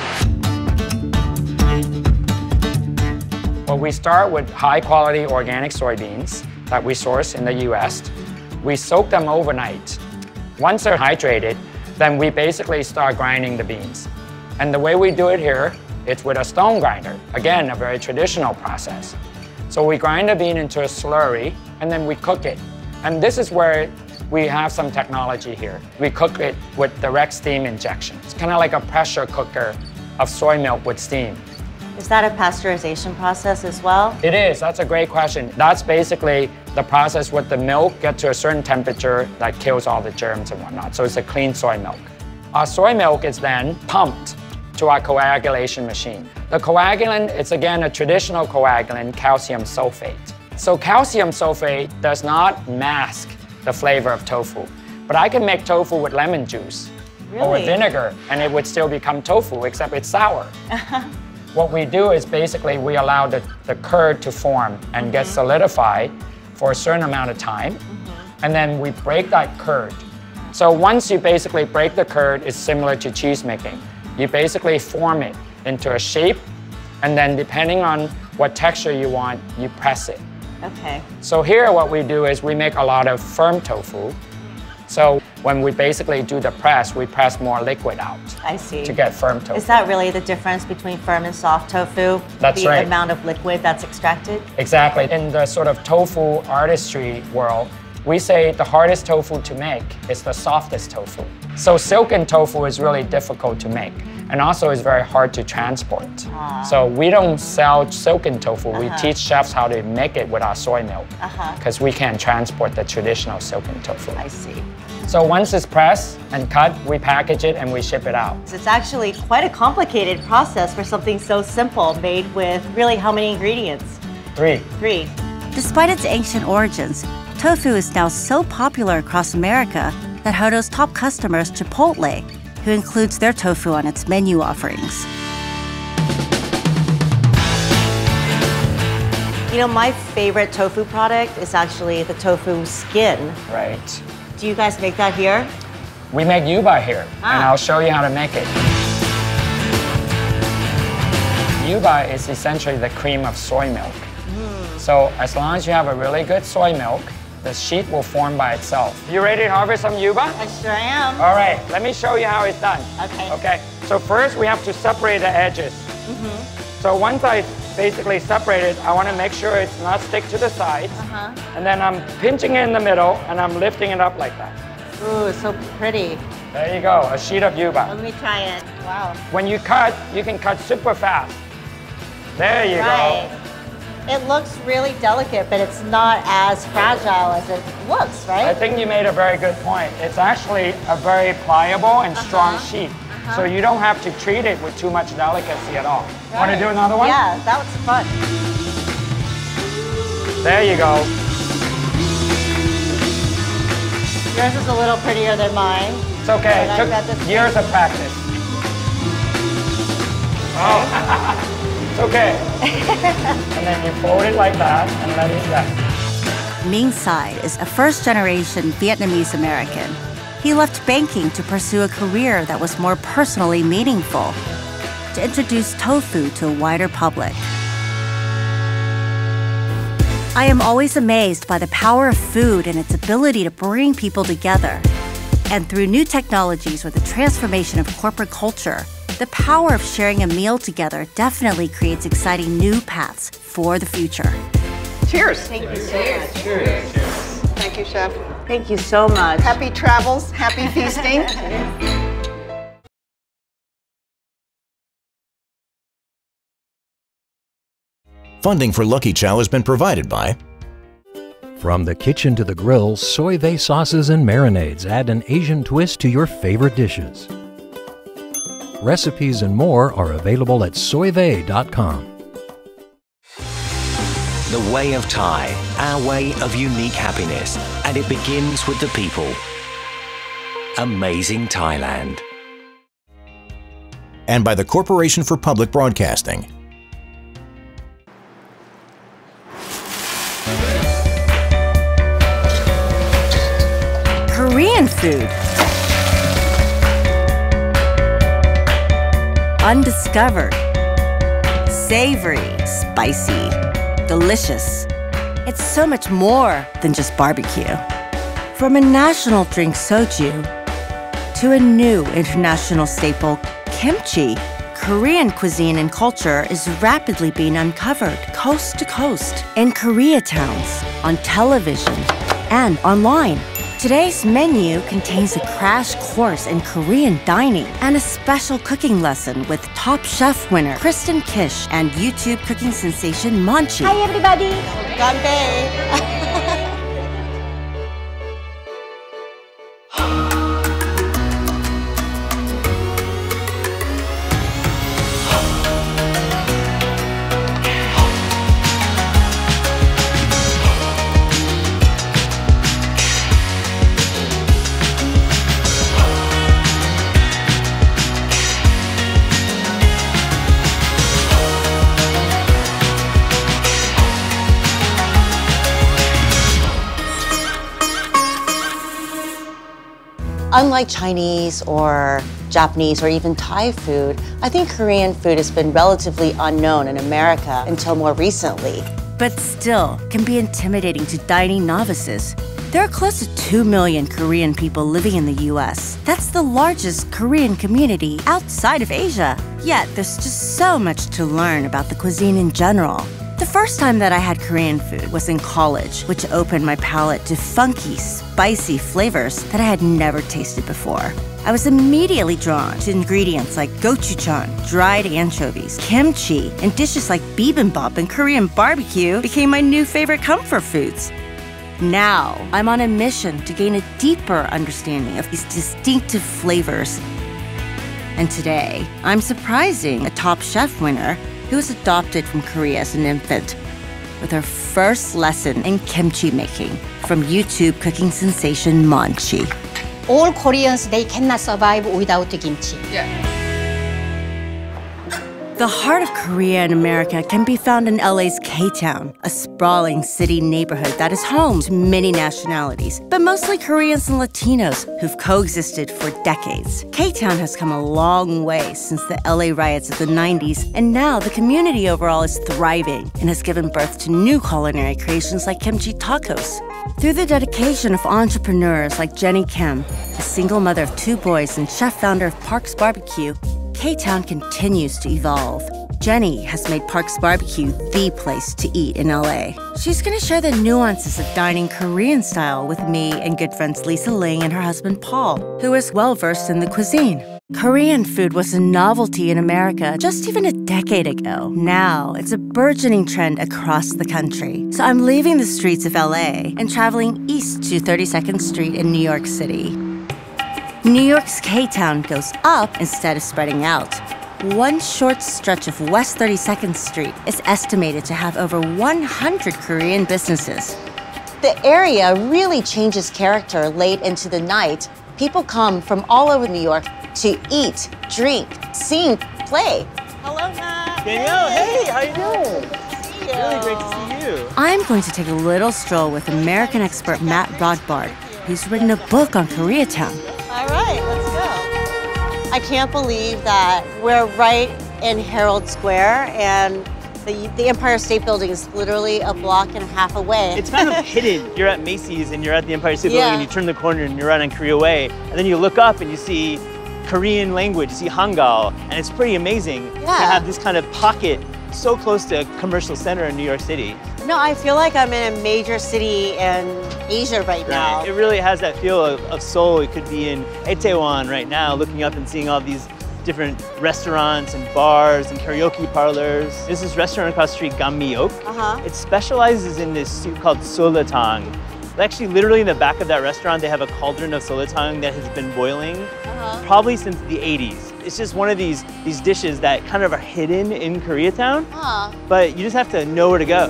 N: Well, we start with high-quality organic soybeans that we source in the US. We soak them overnight. Once they're hydrated, then we basically start grinding the beans. And the way we do it here, it's with a stone grinder. Again, a very traditional process. So we grind the bean into a slurry, and then we cook it. And this is where we have some technology here. We cook it with direct steam injection. It's kind of like a pressure cooker of soy milk with steam.
B: Is that a pasteurization process as well?
N: It is. That's a great question. That's basically the process with the milk get to a certain temperature that kills all the germs and whatnot. So it's a clean soy milk. Our soy milk is then pumped to our coagulation machine. The coagulant is again a traditional coagulant, calcium sulfate. So calcium sulfate does not mask the flavor of tofu. But I can make tofu with lemon juice or with vinegar, and it would still become tofu, except it's sour. What we do is basically we allow the curd to form and get solidified for a certain amount of time, and then we break that curd. So once you basically break the curd, it's similar to cheese making. You basically form it into a shape, and then depending on what texture you want, you press it.
B: Okay.
N: So here what we do is we make a lot of firm tofu. So when we basically do the press, we press more liquid out.
B: I see.
N: To get firm tofu.
B: Is that really the difference between firm and soft tofu?
N: That's right.
B: The amount of liquid that's extracted?
N: Exactly. In the sort of tofu artistry world, we say the hardest tofu to make is the softest tofu. So silken tofu is really difficult to make, and also is very hard to transport. So we don't sell silken tofu. We teach chefs how to make it with our soy milk, because we can't transport the traditional silken tofu.
B: I see.
N: So once it's pressed and cut, we package it and we ship it out.
B: It's actually quite a complicated process for something so simple, made with really how many ingredients?
N: 3.
B: 3.
A: Despite its ancient origins, tofu is now so popular across America that Hodo's top customer is Chipotle, who includes their tofu on its menu offerings.
B: You know, my favorite tofu product is actually the tofu skin.
N: Right.
B: Do you guys make that here?
N: We make yuba here, and I'll show you how to make it. Yuba is essentially the cream of soy milk. So as long as you have a really good soy milk, the sheet will form by itself. You ready to harvest some yuba?
B: I sure am.
N: All right, let me show you how it's done.
B: Okay.
N: Okay, so first we have to separate the edges. So once I basically separate it, I want to make sure it's not stick to the sides. And then I'm pinching it in the middle, and I'm lifting it up like that.
B: Ooh, so pretty.
N: There you go, a sheet of yuba.
B: Let me try it. Wow.
N: When you cut, you can cut super fast. There you go.
B: It looks really delicate, but it's not as fragile as it looks, right?
N: I think you made a very good point. It's actually a very pliable and strong sheet. So you don't have to treat it with too much delicacy at all. Want to do another one?
B: Yeah, that was fun.
N: There you go.
B: Yours is a little prettier than mine.
N: It's okay. It took years of practice. Oh. It's okay. And then you fold it like that and let it rest.
A: Minh Sai is a first-generation Vietnamese American. He left banking to pursue a career that was more personally meaningful, to introduce tofu to a wider public. I am always amazed by the power of food and its ability to bring people together. And through new technologies or the transformation of corporate culture, the power of sharing a meal together definitely creates exciting new paths for the future.
I: Cheers.
B: Thank you so much.
C: Cheers.
I: Thank you, Chef.
B: Thank you so much.
I: Happy travels, happy feasting.
O: Funding for Lucky Chow has been provided by...
P: From the kitchen to the grill, soy vey sauces and marinades add an Asian twist to your favorite dishes. Recipes and more are available at soyvey.com.
Q: The way of Thai, our way of unique happiness, and it begins with the people. Amazing Thailand.
O: And by the Corporation for Public Broadcasting.
A: Korean food. Undiscovered. Savory, spicy, delicious. It's so much more than just barbecue. From a national drink soju to a new international staple, kimchi, Korean cuisine and culture is rapidly being uncovered coast to coast in Koreatowns, on television, and online. Today's menu contains a crash course in Korean dining and a special cooking lesson with top chef winner Kristen Kish and YouTube cooking sensation Monchi.
B: Hi everybody. Ganbei. Unlike Chinese or Japanese or even Thai food, I think Korean food has been relatively unknown in America until more recently.
A: But still can be intimidating to dining novices. There are close to 2 million Korean people living in the US. That's the largest Korean community outside of Asia. Yet there's just so much to learn about the cuisine in general. The first time that I had Korean food was in college, which opened my palate to funky, spicy flavors that I had never tasted before. I was immediately drawn to ingredients like gochujang, dried anchovies, kimchi, and dishes like bibimbap and Korean barbecue became my new favorite comfort foods. Now, I'm on a mission to gain a deeper understanding of these distinctive flavors. And today, I'm surprising a top chef winner who was adopted from Korea as an infant with her first lesson in kimchi making from YouTube cooking sensation Monchi.
R: All Koreans, they cannot survive without kimchi.
A: The heart of Korea in America can be found in LA's K-Town, a sprawling city neighborhood that is home to many nationalities, but mostly Koreans and Latinos who've coexisted for decades. K-Town has come a long way since the LA riots of the 90s, and now the community overall is thriving and has given birth to new culinary creations like kimchi tacos. Through the dedication of entrepreneurs like Jenny Kim, a single mother of 2 boys and chef-founder of Parks Barbecue, K-Town continues to evolve. Jenny has made Parks Barbecue the place to eat in LA. She's gonna share the nuances of dining Korean style with me and good friends Lisa Ling and her husband Paul, who is well-versed in the cuisine. Korean food was a novelty in America just even a decade ago. Now, it's a burgeoning trend across the country. So I'm leaving the streets of LA and traveling east to 32nd Street in New York City. New York's K-Town goes up instead of spreading out. One short stretch of West 32nd Street is estimated to have over 100 Korean businesses.
B: The area really changes character late into the night. People come from all over New York to eat, drink, sing, play. Hello, Matt.
S: Danielle, hey, how you doing?
B: See you.
S: Really great to see you.
A: I'm going to take a little stroll with American expert Matt Rodbard, who's written a book on Koreatown.
B: All right, let's go. I can't believe that we're right in Herald Square, and The Empire State Building is literally a block and a half away.
S: It's kind of hidden. You're at Macy's and you're at the Empire State Building and you turn the corner and you're right on Korea Way. And then you look up and you see Korean language, you see Hangul, and it's pretty amazing to have this kind of pocket so close to a commercial center in New York City.
B: No, I feel like I'm in a major city in Asia right now.
S: It really has that feel of Seoul. It could be in Itaewon right now, looking up and seeing all these different restaurants and bars and karaoke parlors. There's this restaurant across the street, Gammyeok. It specializes in this soup called solatang. Actually, literally in the back of that restaurant, they have a cauldron of solatang that has been boiling probably since the 80s. It's just one of these dishes that kind of are hidden in Koreatown, but you just have to know where to go.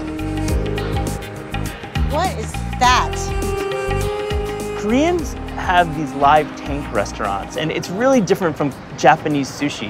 B: What is that?
S: Koreans have these live tank restaurants, and it's really different from Japanese sushi.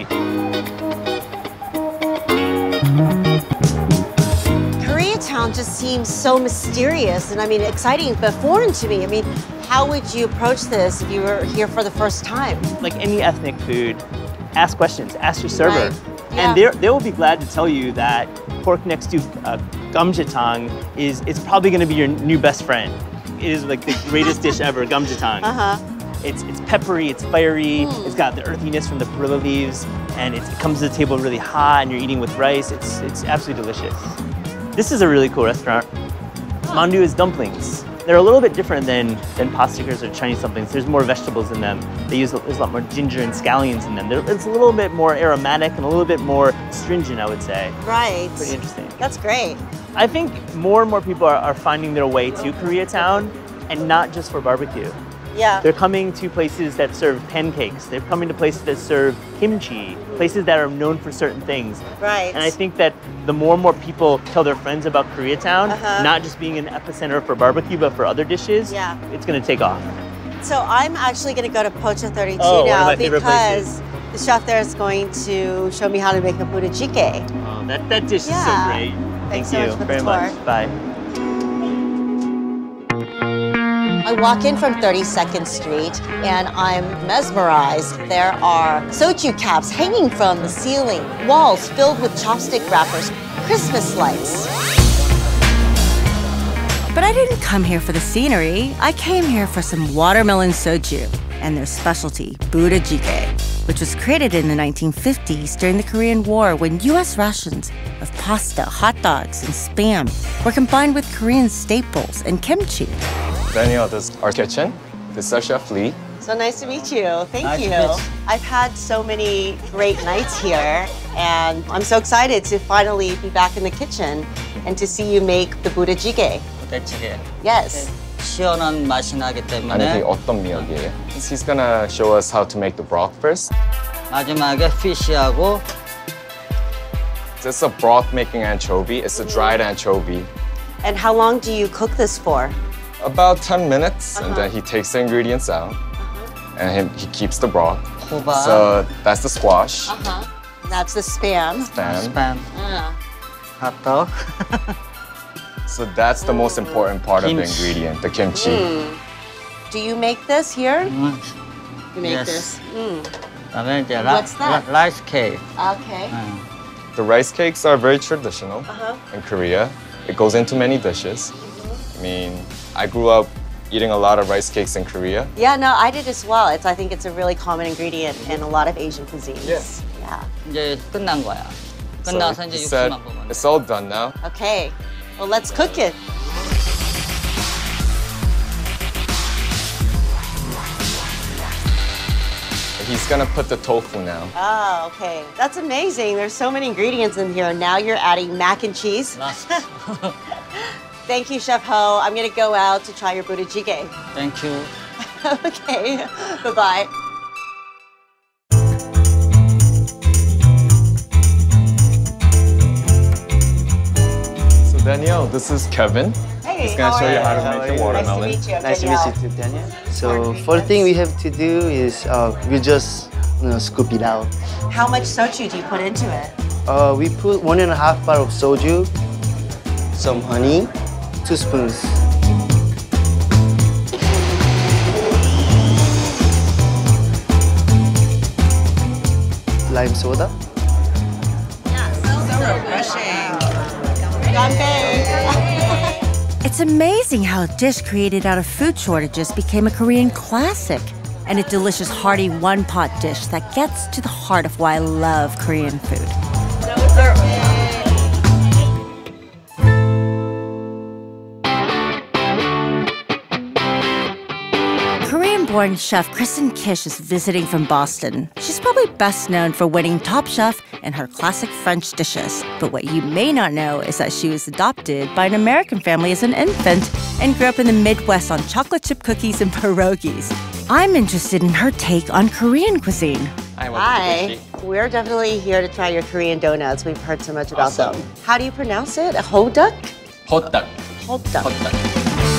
B: Koreatown just seems so mysterious and I mean exciting but foreign to me. I mean, how would you approach this if you were here for the first time?
S: Like any ethnic food, ask questions, ask your server.
B: Right.
S: And they will be glad to tell you that pork next to gamjatang is probably going to be your new best friend. It is like the greatest dish ever, gamjatang. It's peppery, it's fiery, it's got the earthiness from the perilla leaves, and it comes to the table really hot and you're eating with rice. It's absolutely delicious. This is a really cool restaurant. Mandu is dumplings. They're a little bit different than pastakers or Chinese dumplings. There's more vegetables in them. There's a lot more ginger and scallions in them. It's a little bit more aromatic and a little bit more stringent, I would say.
B: Right.
S: Pretty interesting.
B: That's great.
S: I think more and more people are finding their way to Koreatown, and not just for barbecue.
B: Yeah.
S: They're coming to places that serve pancakes. They're coming to places that serve kimchi, places that are known for certain things.
B: Right.
S: And I think that the more and more people tell their friends about Koreatown, not just being an epicenter for barbecue, but for other dishes, it's going to take off.
B: So I'm actually going to go to Pocha 32
S: one of
B: now
S: my favorite
B: because the chef there is going to show me how to make a Buddha jjigae.
S: Oh, that dish is so great.
B: Thanks
S: Thank
B: so
S: you
B: much for the
S: very
B: tour.
S: much. Bye.
B: I walk in from 32nd Street and I'm mesmerized. There are soju caps hanging from the ceiling, walls filled with chopstick wrappers, Christmas lights.
A: But I didn't come here for the scenery. I came here for some watermelon soju and their specialty, Buddha jjigae, which was created in the 1950s during the Korean War when U.S. rations of pasta, hot dogs, and Spam were combined with Korean staples and kimchi.
T: Daniel, this is our kitchen. This is Chef Lee.
B: So nice to meet you. Thank
T: Nice
B: you.
T: to meet you.
B: I've had so many great nights here, and I'm so excited to finally be back in the kitchen and to see you make the Buddha jjigae.
U: 부대찌개.
B: Yes.
U: 시원한 맛이 나기
T: 아니,
U: 때문에
T: 그게 어떤 미역이에요? He's gonna show us how to make the broth first.
U: 마지막에 피쉬하고
T: This is a broth making anchovy. It's a dried anchovy.
B: And how long do you cook this for?
T: About 10 minutes, and then he takes the ingredients out, and he keeps the broth.
B: 호박.
T: So that's the squash.
B: That's the Spam.
T: Spam.
U: hot dog.
T: So that's the most important part of the ingredient, the kimchi.
B: Do you make this here? You make
U: Yes.
B: this.
U: 그다음에 이제
B: What's that?
U: rice cake.
B: Okay.
T: The rice cakes are very traditional in Korea. It goes into many dishes. I mean, I grew up eating a lot of rice cakes in Korea.
B: Yeah, no, I did as well. I think it's a really common ingredient in a lot of Asian cuisines.
T: Yes.
B: Yeah.
U: 이제 끝난 거야.
T: So
U: 끝나서
T: he
U: 이제
T: said,
U: 육수만 보면.
T: it's all done now.
B: Okay. Well, let's cook it.
T: He's gonna put the tofu now.
B: Oh, okay. That's amazing. There's so many ingredients in here. Now you're adding mac and cheese. Thank you, Chef Ho. I'm gonna go out to try your Buddha jjigae.
U: Thank you.
B: Okay. Bye-bye.
T: So Danielle, this is Kevin.
B: Hey,
T: He's gonna
B: how
T: show
B: are
T: you
B: you?
T: how to make the watermelon.
B: Nice to meet you. I'm
V: Nice to
B: Danielle.
V: meet you too, Daniel. So first thing we have to do is we just scoop it out.
B: How much soju do you put into it?
V: We put 1.5 bar of soju, some honey, 2 spoons. Lime soda.
I: So refreshing.
A: It's amazing how a dish created out of food shortages became a Korean classic and a delicious, hearty one-pot dish that gets to the heart of why I love Korean food. Korean-born chef Kristen Kish is visiting from Boston. She's probably best known for winning Top Chef and her classic French dishes. But what you may not know is that she was adopted by an American family as an infant and grew up in the Midwest on chocolate chip cookies and pierogies. I'm interested in her take on Korean cuisine.
B: Hi. We're definitely here to try your Korean donuts. We've heard so much about them. How do you pronounce it? Hoduk?
T: Hoduk.
B: Hoduk.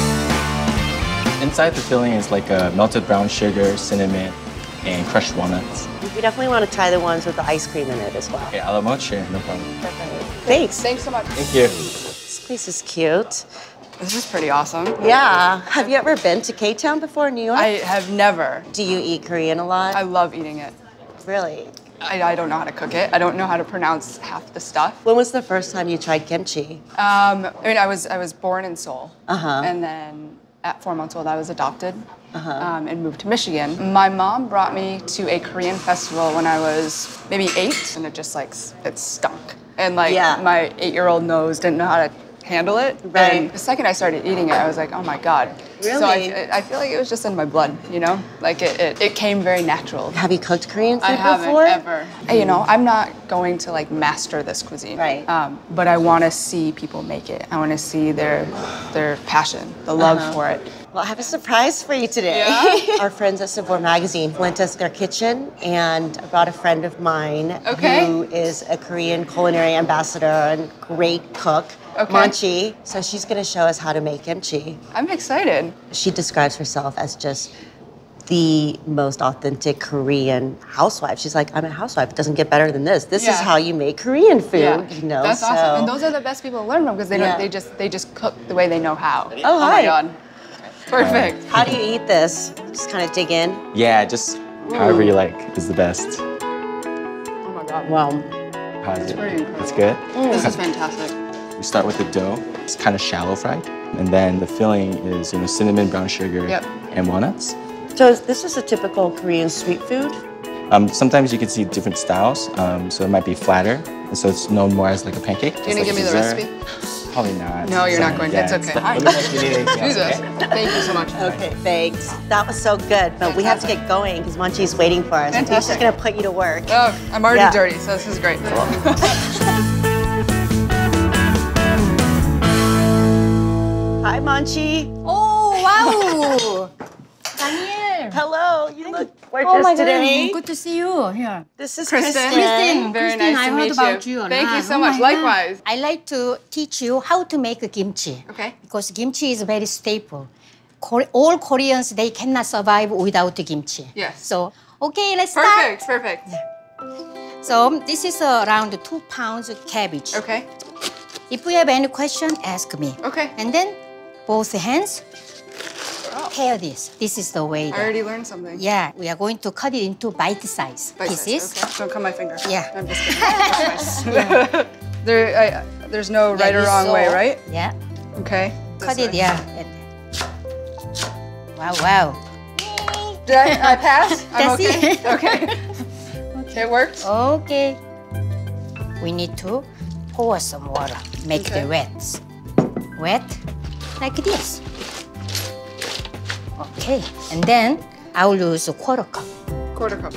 T: Inside the filling is like melted brown sugar, cinnamon, and crushed walnuts.
B: We definitely want to try the ones with the ice cream in it as well.
T: Okay, a la mode, sure, no problem.
B: Thanks.
D: Thanks so much.
T: Thank you.
B: This place is cute.
D: This is pretty awesome.
B: Yeah. Have you ever been to K-Town before in New York?
D: I have never.
B: Do you eat Korean a lot?
D: I love eating it.
B: Really?
D: I don't know how to cook it. I don't know how to pronounce half the stuff.
B: When was the first time you tried kimchi?
D: I was born in Seoul. And then at 4 months old, I was adopted and moved to Michigan. My mom brought me to a Korean festival when I was maybe 8, and it just it stunk. And my 8-year-old nose didn't know how to handle it.
B: Right.
D: And the second I started eating it, I was like, oh my God.
B: Really?
D: So I feel like it was just in my blood, you know? Like it came very natural.
B: Have you cooked Korean food
D: I
B: before?
D: haven't, ever. You know, I'm not going to master this cuisine. Right. But I want to see people make it. I want to see their passion, the love for it.
B: Well, I have a surprise for you today.
D: Yeah?
B: Our friends at Savour Magazine lent us their kitchen, and I brought a friend of mine who is a Korean culinary ambassador and great cook, Manchi. So she's going to show us how to make kimchi.
D: I'm excited.
B: She describes herself as just the most authentic Korean housewife. She's like, I'm a housewife. It doesn't get better than this. This is how you make Korean food, you know?
D: That's awesome. And those are the best people to learn from because they just cook the way they know how.
B: Oh,
D: my God. Perfect.
B: How do you eat this? Just kind of dig in?
T: Yeah, just however you like is the best.
D: Oh my God.
B: Wow.
T: How's
D: It's
T: it?
D: pretty incredible.
T: It's good?
D: This is fantastic.
T: We start with the dough. It's kind of shallow fried. And then the filling is, cinnamon, brown sugar, and walnuts.
B: So this is a typical Korean sweet food?
T: Sometimes you can see different styles. So it might be flatter. And so it's known more as like a pancake.
D: You're gonna give me the recipe?
T: Probably not.
D: No, you're not going to.
T: Yeah,
D: It's okay.
T: let me know if you need anything else,
D: Jesus.
T: okay?
D: Thank you so much.
B: Okay, thanks. That was so good, but we have to get going because Manchi's waiting for us. I think she's gonna put you to work.
D: Oh, I'm already dirty, so this is great.
B: Hi, Manchi.
R: Oh, wow. Daniel.
B: Hello, you look
R: Oh
B: gorgeous
R: my
B: today.
R: God, good to see you here.
B: This is
D: Kristen.
B: Kristen.
D: Very
R: Kristen,
D: nice
R: I
D: to
R: heard
D: meet
R: about
D: you.
R: you. a
D: Thank you
R: lot.
D: so
R: Oh
D: much.
R: my God.
D: Likewise.
R: I like to teach you how to make a kimchi.
D: Okay.
R: Because kimchi is very staple. All Koreans, they cannot survive without the kimchi.
D: Yes.
R: So, okay, let's start.
D: Perfect.
R: So, this is around 2 pounds of cabbage.
D: Okay.
R: If you have any question, ask me.
D: Okay.
R: And then, both hands, tear this. This is the way.
D: I already learned something.
R: Yeah, we are going to cut it into bite-sized pieces.
D: Okay. Don't cut my finger.
R: Yeah.
D: I'm just kidding. There's no right or wrong way, right?
R: Yeah.
D: Okay.
R: Cut it, yeah. Wow.
D: Did I pass? I'm
R: That's
D: okay?
R: it.
D: Okay. It works?
R: Okay. We need to pour some water. Make the wet, like this. Okay, and then I will use a quarter cup.
D: Quarter cup.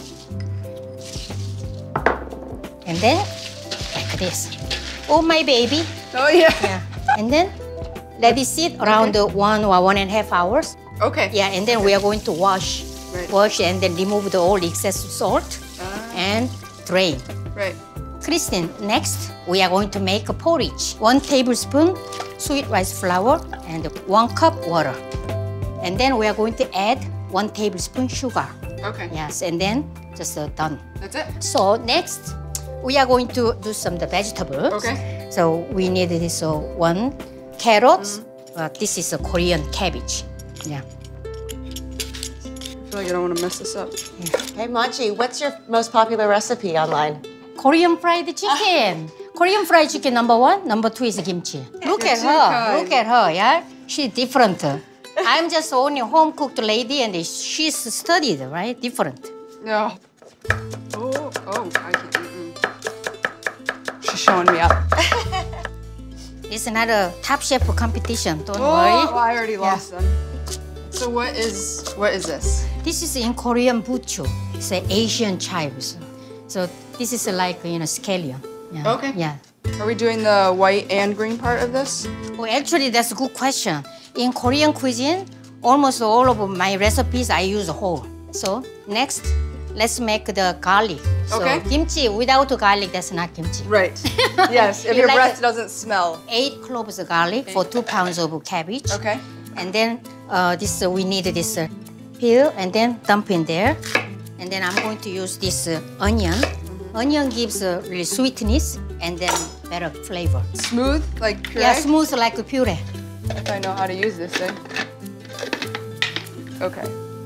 R: And then, like this. Oh, my baby.
D: Oh, yeah.
R: Yeah. And then, let it sit around 1 or 1.5 hours.
D: Okay.
R: Yeah, and then we are going to wash.
D: Right.
R: Wash and then remove all excess salt and drain.
D: Right.
R: Kristen, next we are going to make a porridge. 1 tablespoon sweet rice flour and 1 cup water. And then we are going to add 1 tablespoon sugar.
D: Okay.
R: Yes, and then just done.
D: That's it?
R: So next, we are going to do some of the vegetables.
D: Okay.
R: So we need this 1 carrot. This is a Korean cabbage. Yeah.
D: I feel like I don't want to mess this up.
B: Hey, Manchi, what's your most popular recipe online?
R: Korean fried chicken. Korean fried chicken #1, #2 is kimchi. Look at her. Look at her. Yeah, she's different. I'm just only home cooked lady, and she's studied, right? Different.
D: No. Oh, I can't. She's showing me up.
R: It's not a Top Chef competition. Don't worry.
D: Oh, I already lost them. So what is this?
R: This is in Korean buchu. It's an Asian chives. So this is like scallion. Yeah.
D: Okay.
R: Yeah.
D: Are we doing the white and green part of this?
R: Well, actually, that's a good question. In Korean cuisine, almost all of my recipes I use whole. So next, let's make the garlic.
D: Okay.
R: So kimchi without garlic, that's not kimchi.
D: Right. Yes, if
R: You
D: your
R: like
D: breath doesn't smell.
R: 8 cloves of garlic for 2 pounds of cabbage.
D: Okay.
R: And then we need this peel and then dump in there. And then I'm going to use this onion. Onion gives really sweetness and then better flavor.
D: Smooth, like puree?
R: Yeah, smooth like a puree.
D: If I know how to use this thing. Okay.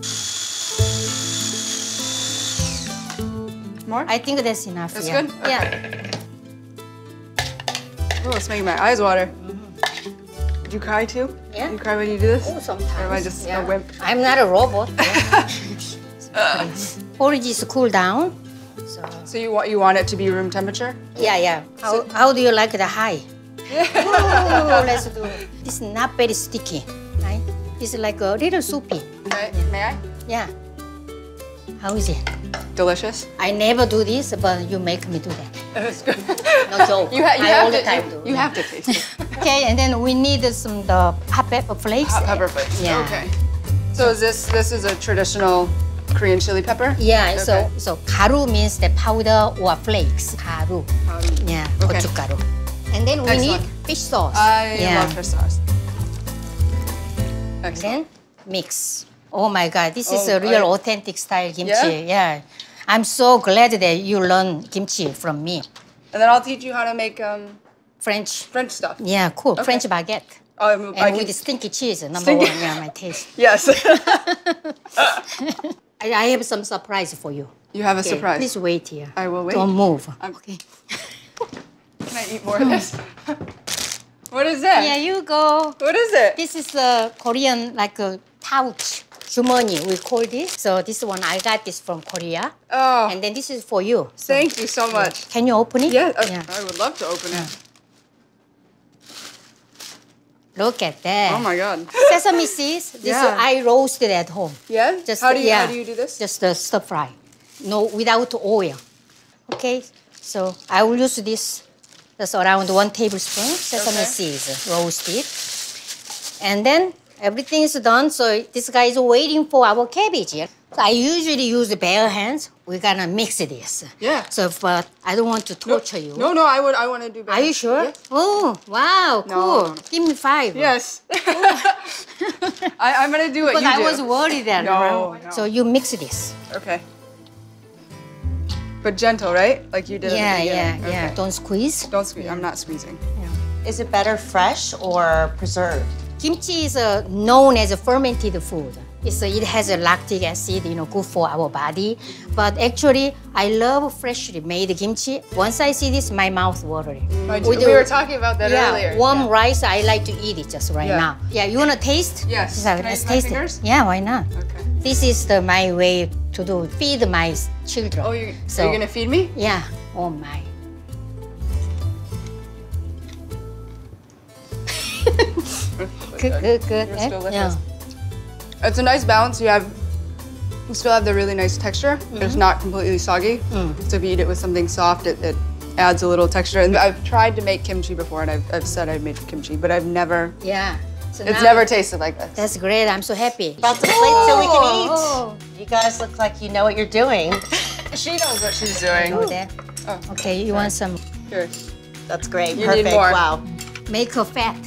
D: More?
R: I think that's enough.
D: That's
R: yeah.
D: good? Okay.
R: Yeah.
D: Oh, it's making my eyes water. Do you cry too?
R: Yeah.
D: Do you cry when you do this?
R: Oh, sometimes.
D: Or am I just a wimp?
R: I'm not a robot. Porridge is cool down.
D: So you want it to be room temperature?
R: Yeah, yeah. How do you like the high? Ooh, let's do it. This is not very sticky, right? It's like a little soupy.
D: Okay. May I?
R: Yeah. How is it?
D: Delicious.
R: I never do this, but you make me do that.
D: That's good.
R: No joke. I all the time do.
D: You have to taste it.
R: Okay, and then we need the hot pepper flakes.
D: Hot pepper flakes.
R: Yeah.
D: Okay. So this is a traditional Korean chili pepper?
R: Yeah.
D: Okay.
R: So garu means the powder or flakes. Garu. Yeah.
D: Okay.
R: 고춧가루. And then we need fish sauce.
D: I love fish sauce.
R: And then mix. Oh my God, this is a real authentic style kimchi. Yeah. I'm so glad that you learned kimchi from me.
D: And then I'll teach you how to make
R: French
D: stuff.
R: Yeah, cool.
D: Okay.
R: French baguette.
D: Oh,
R: and with stinky cheese, number one. Yeah, my taste.
D: Yes.
R: I have some surprise for you.
D: You have a surprise?
R: Please wait here.
D: I will wait.
R: Don't move.
D: Okay. Can I eat more of this? What is that?
R: Yeah, you go.
D: What is it?
R: This is a Korean, like a pouch. 주머니, we call this. So this one, I got this from Korea.
D: Oh.
R: And then this is for you. So,
D: thank you so much.
R: Can you open it?
D: Yeah, I would love to open it.
R: Look at that.
D: Oh my God.
R: Sesame seeds. This I roasted at home.
D: Yeah?
R: Just,
D: how do you do this?
R: Just stir fry. No, without oil. Okay? So I will use this. That's around 1 tablespoon sesame seeds roasted. And then everything is done. So this guy is waiting for our cabbage. Yeah? So I usually use bare hands. We're gonna mix this.
D: Yeah.
R: So but I don't want to torture you.
D: No, I want to do better.
R: Are you sure?
D: Yeah.
R: Oh, wow, cool.
D: No.
R: Give me 5.
D: Yes. I'm gonna do what
R: But
D: you do.
R: I was worried that.
D: No.
R: So you mix this.
D: Okay. But gentle, right? Like you did at the beginning.
R: Yeah. Don't squeeze.
D: Don't squeeze. I'm not squeezing.
B: Is it better fresh or preserved?
R: Kimchi is known as a fermented food. It has a lactic acid, good for our body. But actually, I love freshly made kimchi. Once I see this, my mouth watering.
D: We were talking about that earlier.
R: Warm rice, I like to eat it just right now. Yeah, you wanna taste?
D: Yes.
R: Can
D: I
R: let's
D: use my
R: taste
D: fingers?
R: it. Yeah, why not?
D: Okay.
R: This is my way to feed my children.
D: Oh, are you gonna feed me?
R: Yeah. Oh my. Good.
D: It's delicious. It's a nice balance. You still have the really nice texture. It's not completely soggy. So if you eat it with something soft, it adds a little texture. And I've tried to make kimchi before, and I've said I've made kimchi, but I've never.
R: Yeah. So
D: it's never tasted like this.
R: That's great. I'm so happy.
B: About the plate so we can eat. You guys look like you know what you're doing.
D: She knows what she's doing.
R: Oh. Okay, you want some?
D: Here.
B: That's great.
D: You
B: Perfect.
D: need more.
B: Wow.
R: Make her fat.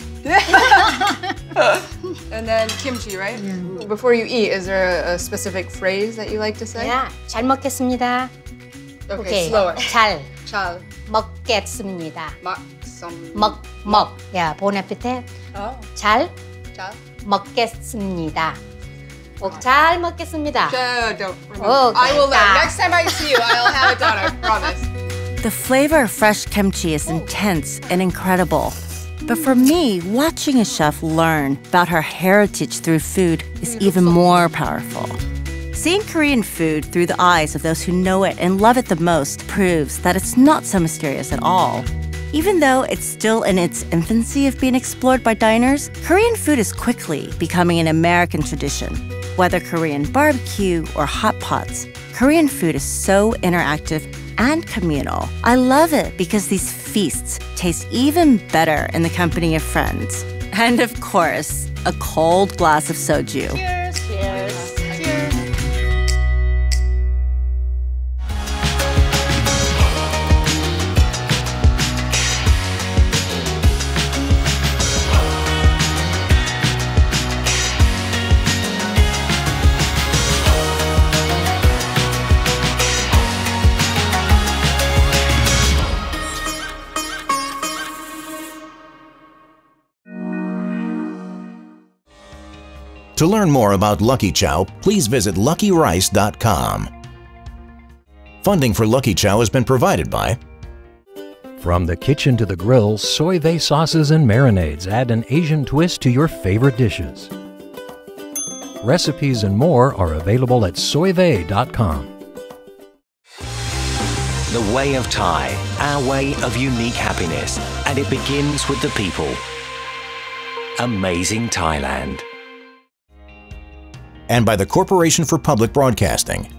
D: And then kimchi, right? Before you eat, is there a specific phrase that you like to say?
R: Yeah. 잘 먹겠습니다.
D: Okay, slower.
R: 잘
D: 잘
R: 먹겠습니다.
D: 먹.
R: Yeah, bon appetit.
D: Oh.
R: 잘 먹겠습니다. 잘 먹겠습니다.
D: Don't remember.
R: Okay.
D: I will learn. Next time I see you, I'll have it done, I promise.
A: The The flavor of fresh kimchi is intense and incredible. But for me, watching a chef learn about her heritage through food is even more powerful. Seeing Korean food through the eyes of those who know it and love it the most proves that it's not so mysterious at all. Even though it's still in its infancy of being explored by diners, Korean food is quickly becoming an American tradition. Whether Korean barbecue or hot pots, Korean food is so interactive and communal. I love it because these feasts taste even better in the company of friends. And of course, a cold glass of soju.
B: Cheers. Cheers.
O: To learn more about Lucky Chow, please visit luckyrice.com. Funding for Lucky Chow has been provided by
P: From the kitchen to the grill, soy vase sauces and marinades add an Asian twist to your favorite dishes. Recipes and more are available at soyvay.com.
Q: The way of Thai, our way of unique happiness, and it begins with the people. Amazing Thailand.
O: And by the Corporation for Public Broadcasting.